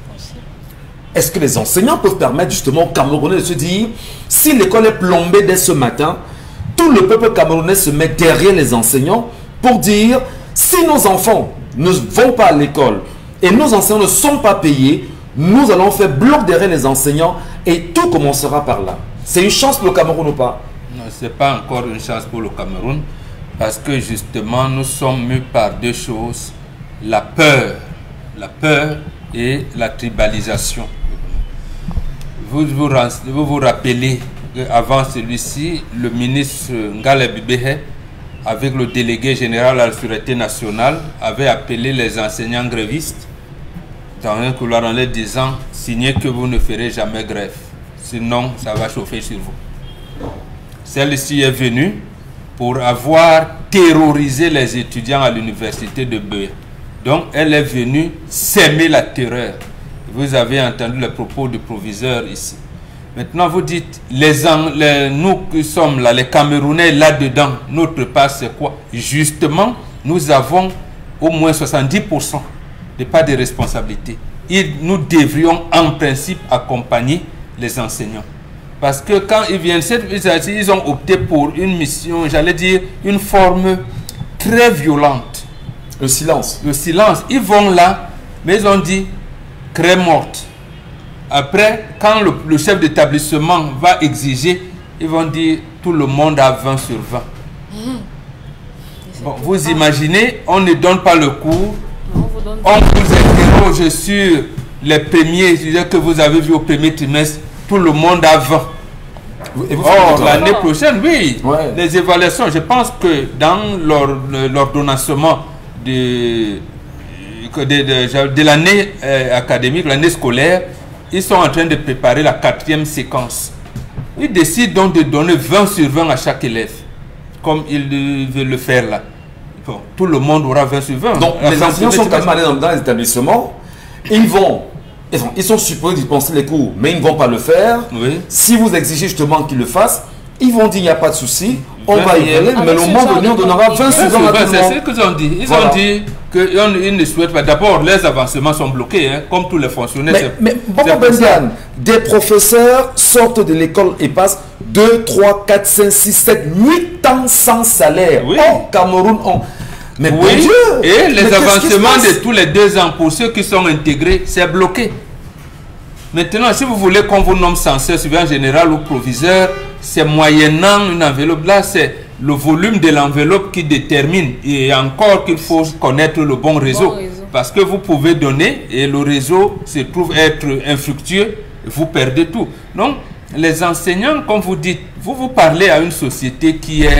Est-ce que les enseignants peuvent permettre justement aux Camerounais de se dire, si l'école est plombée dès ce matin, tout le peuple camerounais se met derrière les enseignants pour dire, si nos enfants ne vont pas à l'école et nos enseignants ne sont pas payés, nous allons faire bloc derrière les enseignants et tout commencera par là. C'est une chance pour le Cameroun ou pas? Non, ce n'est pas encore une chance pour le Cameroun, parce que justement nous sommes mus par 2 choses, la peur et la tribalisation. Vous vous rappelez qu'avant celui-ci, le ministre Ngale Bibehe, avec le délégué général à la Sûreté nationale, avait appelé les enseignants grévistes dans un couloir en leur disant « Signez que vous ne ferez jamais grève, sinon ça va chauffer sur vous ». Celle-ci est venue pour avoir terrorisé les étudiants à l'université de Beueh. Donc elle est venue s'aimer la terreur. Vous avez entendu les propos du proviseur ici. Maintenant, vous dites, nous qui sommes là, les Camerounais là-dedans, notre part c'est quoi? Justement, nous avons au moins 70% de part de responsabilité. Et nous devrions en principe accompagner les enseignants. Parce que quand ils viennent, ils ont opté pour une mission, j'allais dire, une forme très violente. Le silence. Le silence. Ils vont là, mais ils ont dit, crée morte. Après, quand le chef d'établissement va exiger, ils vont dire tout le monde a 20 sur 20. Bon, vous imaginez, on ne donne pas le cours, on vous interroge sur les premiers que vous avez vus au premier trimestre, tout le monde a 20. Or, l'année prochaine, oui, ouais. Les évaluations, je pense que dans l'ordonnancement de l'année académique, l'année scolaire, ils sont en train de préparer la 4e séquence. Ils décident donc de donner 20 sur 20 à chaque élève, comme ils veulent le faire là. Bon, tout le monde aura 20 sur 20. Donc, les enseignants sont quand même allés dans les établissements. Ils sont supposés dispenser les cours, mais ils ne vont pas le faire. Oui. Si vous exigez justement qu'ils le fassent, ils vont dire il n'y a pas de souci, on va y aller, mais le moment venu, on donnera 20 sur 20 à tout le monde. C'est ce qu'ils ont dit. Ils ont dit qu'ils ne souhaitent pas. D'abord, les avancements sont bloqués, hein, comme tous les fonctionnaires. Mais Bobo Benziane, des professeurs sortent de l'école et passent 2, 3, 4, 5, 6, 7, 8 ans sans salaire. Oui. Au Cameroun, Mais oui, Dieu, et les avancements de tous les 2 ans pour ceux qui sont intégrés, c'est bloqué. Maintenant, si vous voulez qu'on vous nomme censeur, surveillant général ou proviseur, c'est moyennant une enveloppe. Là, c'est le volume de l'enveloppe qui détermine. Et encore qu'il faut connaître le bon réseau. Parce que vous pouvez donner et le réseau se trouve être infructueux, vous perdez tout. Donc, les enseignants, comme vous dites, vous parlez à une société qui est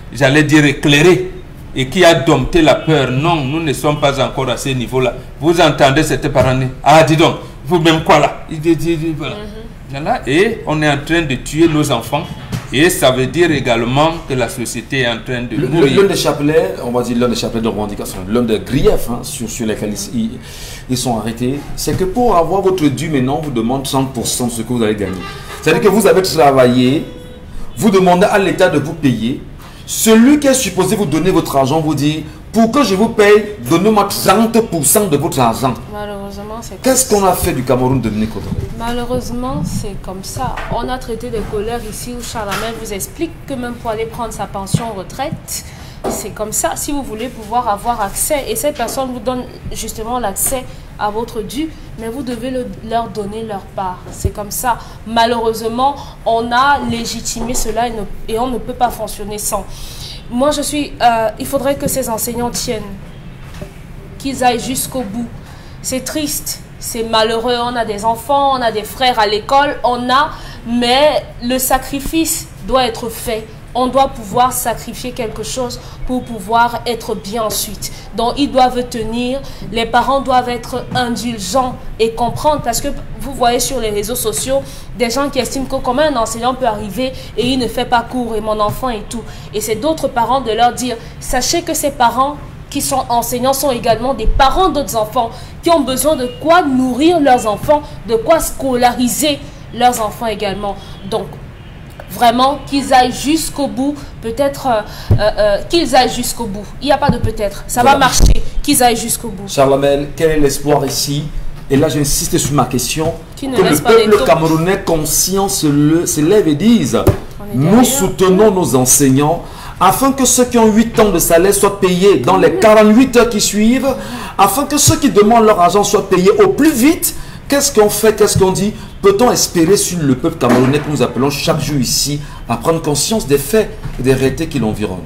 j'allais dire éclairé, et qui a dompté la peur. Non, nous ne sommes pas encore à ce niveau-là. Vous entendez cette parents, ah dis donc, vous-même quoi là? Voilà. Voilà. Et on est en train de tuer nos enfants. Et ça veut dire également que la société est en train de mourir. L'un des chapelets, on va dire l'un des chapelets de revendication, l'un des griefs sur lesquels ils sont arrêtés, c'est que pour avoir votre dû, maintenant, on vous demande 30% de ce que vous avez gagné. C'est-à-dire que vous avez travaillé, vous demandez à l'État de vous payer. Celui qui est supposé vous donner votre argent vous dit, pour que je vous paye, donnez-moi 30% de votre argent. Malheureusement, c'est qu'est-ce qu'on a fait du Cameroun de Nicolas? Malheureusement, c'est comme ça. On a traité des colères ici où Charlemagne vous explique que même pour aller prendre sa pension retraite, c'est comme ça. Si vous voulez pouvoir avoir accès, et cette personne vous donne justement l'accès à votre dû, mais vous devez leur donner leur part. C'est comme ça. Malheureusement, on a légitimé cela et on ne peut pas fonctionner sans. Moi, il faudrait que ces enseignants tiennent, qu'ils aillent jusqu'au bout. C'est triste, c'est malheureux. On a des enfants, on a des frères à l'école, mais le sacrifice doit être fait. On doit pouvoir sacrifier quelque chose pour pouvoir être bien ensuite. Donc, ils doivent tenir, les parents doivent être indulgents et comprendre. Parce que vous voyez sur les réseaux sociaux, des gens qui estiment que comment un enseignant peut arriver et il ne fait pas cours et mon enfant et tout. Et c'est d'autres parents de leur dire, sachez que ces parents qui sont enseignants sont également des parents d'autres enfants qui ont besoin de quoi nourrir leurs enfants, de quoi scolariser leurs enfants également. Donc, vraiment, qu'ils aillent jusqu'au bout, peut-être qu'ils aillent jusqu'au bout. Il n'y a pas de peut-être, ça va marcher, qu'ils aillent jusqu'au bout. Charlemagne, quel est l'espoir ici? Et là, j'insiste sur ma question, que le peuple camerounais conscient se lève et dise, nous soutenons nos enseignants, afin que ceux qui ont 8 ans de salaire soient payés dans les 48 heures qui suivent, afin que ceux qui demandent leur argent soient payés au plus vite. Qu'est-ce qu'on fait? Qu'est-ce qu'on dit? Peut-on espérer sur le peuple camerounais que nous appelons chaque jour ici à prendre conscience des faits et des réalités qui l'environnent?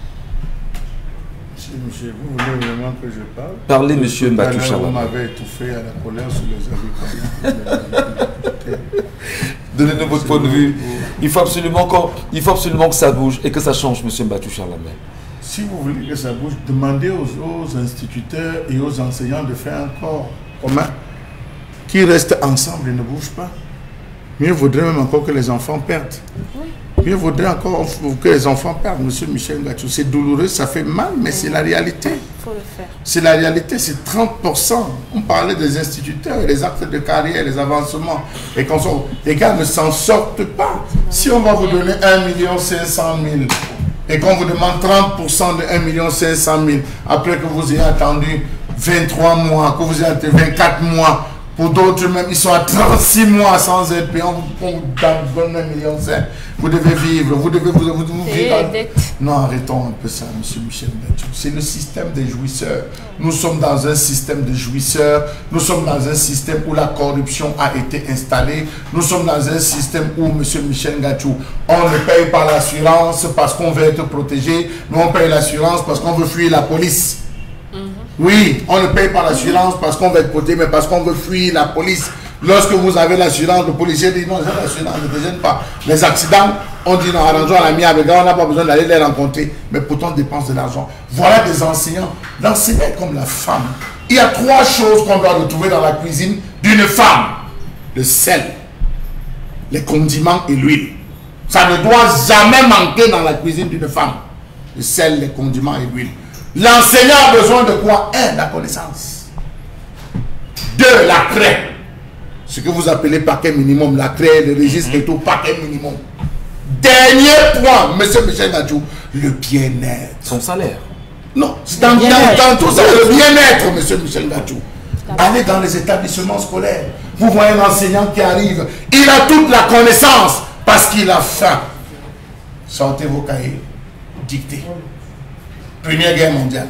Monsieur, vous voulez vraiment que je parle? Parlez, monsieur Mbatou Charlemagne. Vous m'avez étouffé à la colère sur les habitants. Donnez-nous votre point de vue. Il faut absolument que ça bouge et que ça change, monsieur Mbatou Charlemagne. Si vous voulez que ça bouge, demandez aux instituteurs et aux enseignants de faire un corps commun qui restent ensemble et ne bougent pas. Mieux vaudrait même encore que les enfants perdent. Mieux vaudrait encore que les enfants perdent, monsieur Michel Ngatou. C'est douloureux, ça fait mal, mais c'est la réalité. Il faut le faire. C'est la réalité, c'est 30%. On parlait des instituteurs, les actes de carrière, les avancements. Et quand les gars ne s'en sortent pas. Si on va vous donner 1 500 000 et qu'on vous demande 30% de 1 500 000, après que vous ayez attendu 23 mois, que vous ayez attendu 24 mois, pour d'autres même, ils sont à 36 mois sans être payés. On vous donne 1,5 million. Vous devez vivre, vous devez vous vivre. Non, arrêtons un peu ça, monsieur Michel Ngatou. C'est le système des jouisseurs. Nous sommes dans un système de jouisseurs. Nous sommes dans un système où la corruption a été installée. Nous sommes dans un système où, monsieur Michel Ngatou, on ne paye pas l'assurance parce qu'on veut être protégé, mais on paye l'assurance parce qu'on veut fuir la police. Oui, on ne paye pas l'assurance parce qu'on veut être protégé, mais parce qu'on veut fuir la police. Lorsque vous avez l'assurance, le policier dit non, j'ai l'assurance, ne te gêne pas. Les accidents, on dit non, arrangeons à l'ami avec eux, on n'a pas besoin d'aller les rencontrer, mais pourtant on dépense de l'argent. Voilà des enseignants. L'enseignant est comme la femme. Il y a 3 choses qu'on doit retrouver dans la cuisine d'une femme: le sel, les condiments et l'huile. Ça ne doit jamais manquer dans la cuisine d'une femme. Le sel, les condiments et l'huile. L'enseignant a besoin de quoi? 1, la connaissance. 2, la craie. Ce que vous appelez paquet minimum, la craie, le registre et tout, paquet minimum. Dernier point, monsieur Michel Ngatou, le bien-être. Son salaire. Non, dans tout ça, le bien-être, monsieur Michel Ngatou. Allez dans les établissements scolaires. Vous voyez un enseignant qui arrive, il a toute la connaissance parce qu'il a faim. Sortez vos cahiers, dictez. Première guerre mondiale.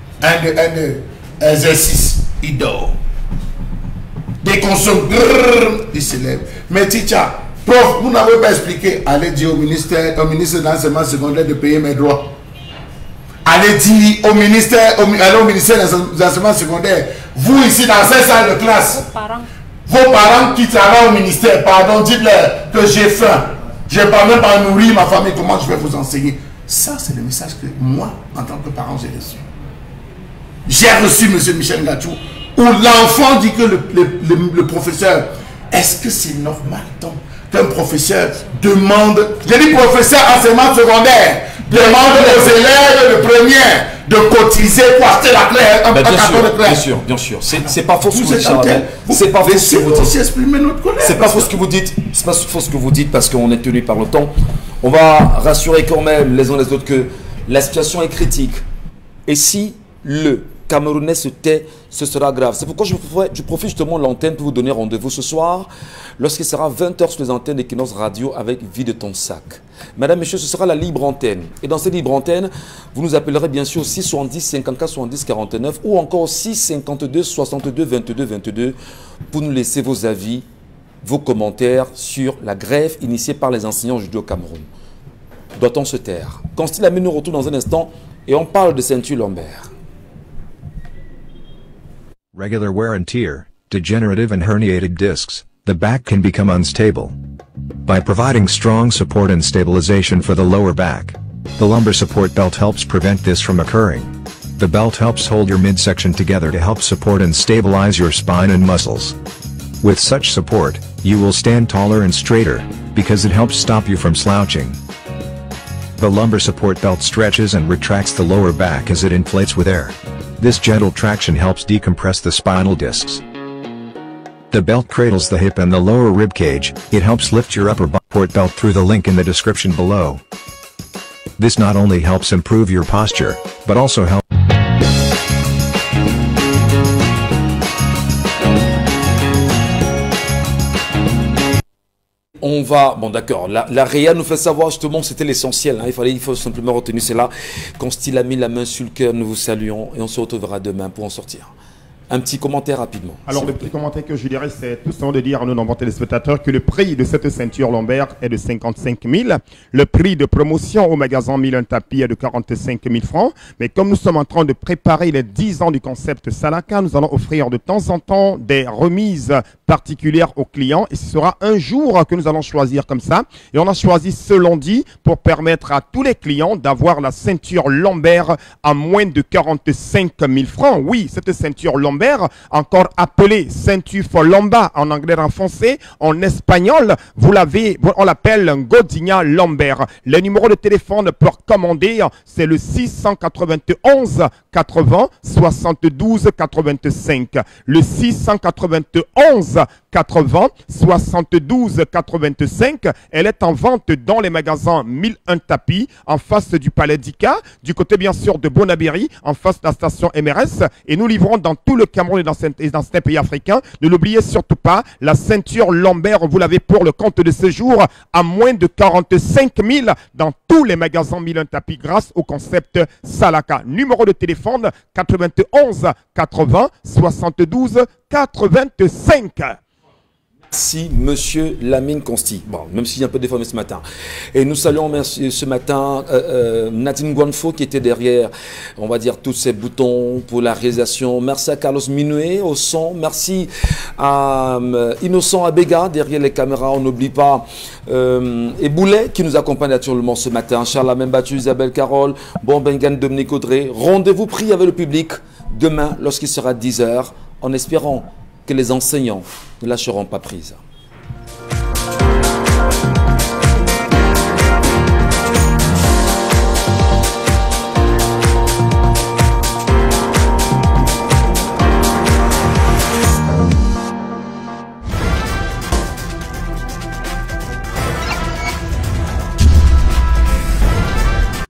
Un exercice, il dort. Dès qu'on se il se lève. Mais teacher, prof, vous n'avez pas expliqué. Allez dire au ministre de l'enseignement secondaire de payer mes droits. Allez dire au ministère de l'enseignement secondaire, vous ici dans cette salle de classe, vos parents qui travaillent au ministère, pardon, dites-leur que j'ai faim. Je n'ai pas même pas nourri ma famille, comment je vais vous enseigner? Ça, c'est le message que moi, en tant que parent, j'ai reçu. J'ai reçu M. Michel Ngachou, où l'enfant dit que le professeur, est-ce que c'est normal donc qu'un professeur demande, je dis professeur enseignement secondaire, demande aux élèves de première de cotiser pour acheter la clé, bien sûr. C'est pas faux ce que vous dites. C'est pas faux ce que vous dites. C'est pas faux ce que vous dites. C'est pas faux ce que vous dites parce qu'on est tenu par le temps. On va rassurer quand même les uns les autres que la situation est critique. Et si le Camerounais se tait, ce sera grave. C'est pourquoi je profite justement de l'antenne pour vous donner rendez-vous ce soir, lorsqu'il sera 20h sur les antennes d'Equinox Radio avec Vie de ton sac. Madame, Messieurs, ce sera la libre antenne. Et dans cette libre antenne, vous nous appellerez bien sûr 670 54 70 49 ou encore 652 62 22 22 pour nous laisser vos avis, vos commentaires sur la grève initiée par les enseignants judo au Cameroun. Doit-on se taire? Constille Lamine nous retourne dans un instant et on parle de ceinture lombaire. Regular wear and tear, degenerative and herniated discs, the back can become unstable. By providing strong support and stabilization for the lower back, the lumbar support belt helps prevent this from occurring. The belt helps hold your midsection together to help support and stabilize your spine and muscles. With such support, you will stand taller and straighter, because it helps stop you from slouching. The lumbar support belt stretches and retracts the lower back as it inflates with air. This gentle traction helps decompress the spinal discs. The belt cradles the hip and the lower rib cage. It helps lift your upper support belt through the link in the description below. This not only helps improve your posture, but also helps. On va, bon d'accord, la Réa nous fait savoir justement c'était l'essentiel, hein, il faut simplement retenir cela. Constille a mis la main sur le cœur, nous vous saluons et on se retrouvera demain pour en sortir. Un petit commentaire rapidement. Alors le petit commentaire que je dirais, c'est tout simplement de dire à nos nombreux téléspectateurs que le prix de cette ceinture lombaire est de 55 000. Le prix de promotion au magasin Milan Tapis est de 45 000 francs. Mais comme nous sommes en train de préparer les 10 ans du concept Salaka, nous allons offrir de temps en temps des remises particulières aux clients. Et ce sera un jour que nous allons choisir comme ça. Et on a choisi ce lundi pour permettre à tous les clients d'avoir la ceinture lombaire à moins de 45 000 francs. Oui, cette ceinture lombaire, encore appelée ceinture lomba en anglais, en français, en espagnol, on l'appelle Godinha lombaire. Le numéro de téléphone pour commander, c'est le 691 80 72 85. Le 691 80 72 85. Elle est en vente dans les magasins 1001 Tapis, en face du Palais d'Ika, du côté bien sûr de Bonabéry, en face de la station MRS. Et nous livrons dans tout le Cameroun et dans certains pays africains. Ne l'oubliez surtout pas, la ceinture lombaire, vous l'avez pour le compte de ce jour à moins de 45 000 dans tous les magasins 1001 Tapis grâce au concept Salaka. Numéro de téléphone 91 80 72 85. Merci, monsieur Lamine Constille. Bon, même s'il est un peu déformé ce matin. Et nous saluons ce matin Nadine Guanfo qui était derrière, on va dire, tous ces boutons pour la réalisation. Merci à Carlos Minoué au son. Merci à Innocent Abega derrière les caméras. On n'oublie pas et Boulet qui nous accompagne naturellement ce matin. Charles Membattu, Isabelle Carole, Bengan, Dominique Audrey. Rendez-vous pris avec le public demain lorsqu'il sera 10h en espérant que les enseignants ne lâcheront pas prise.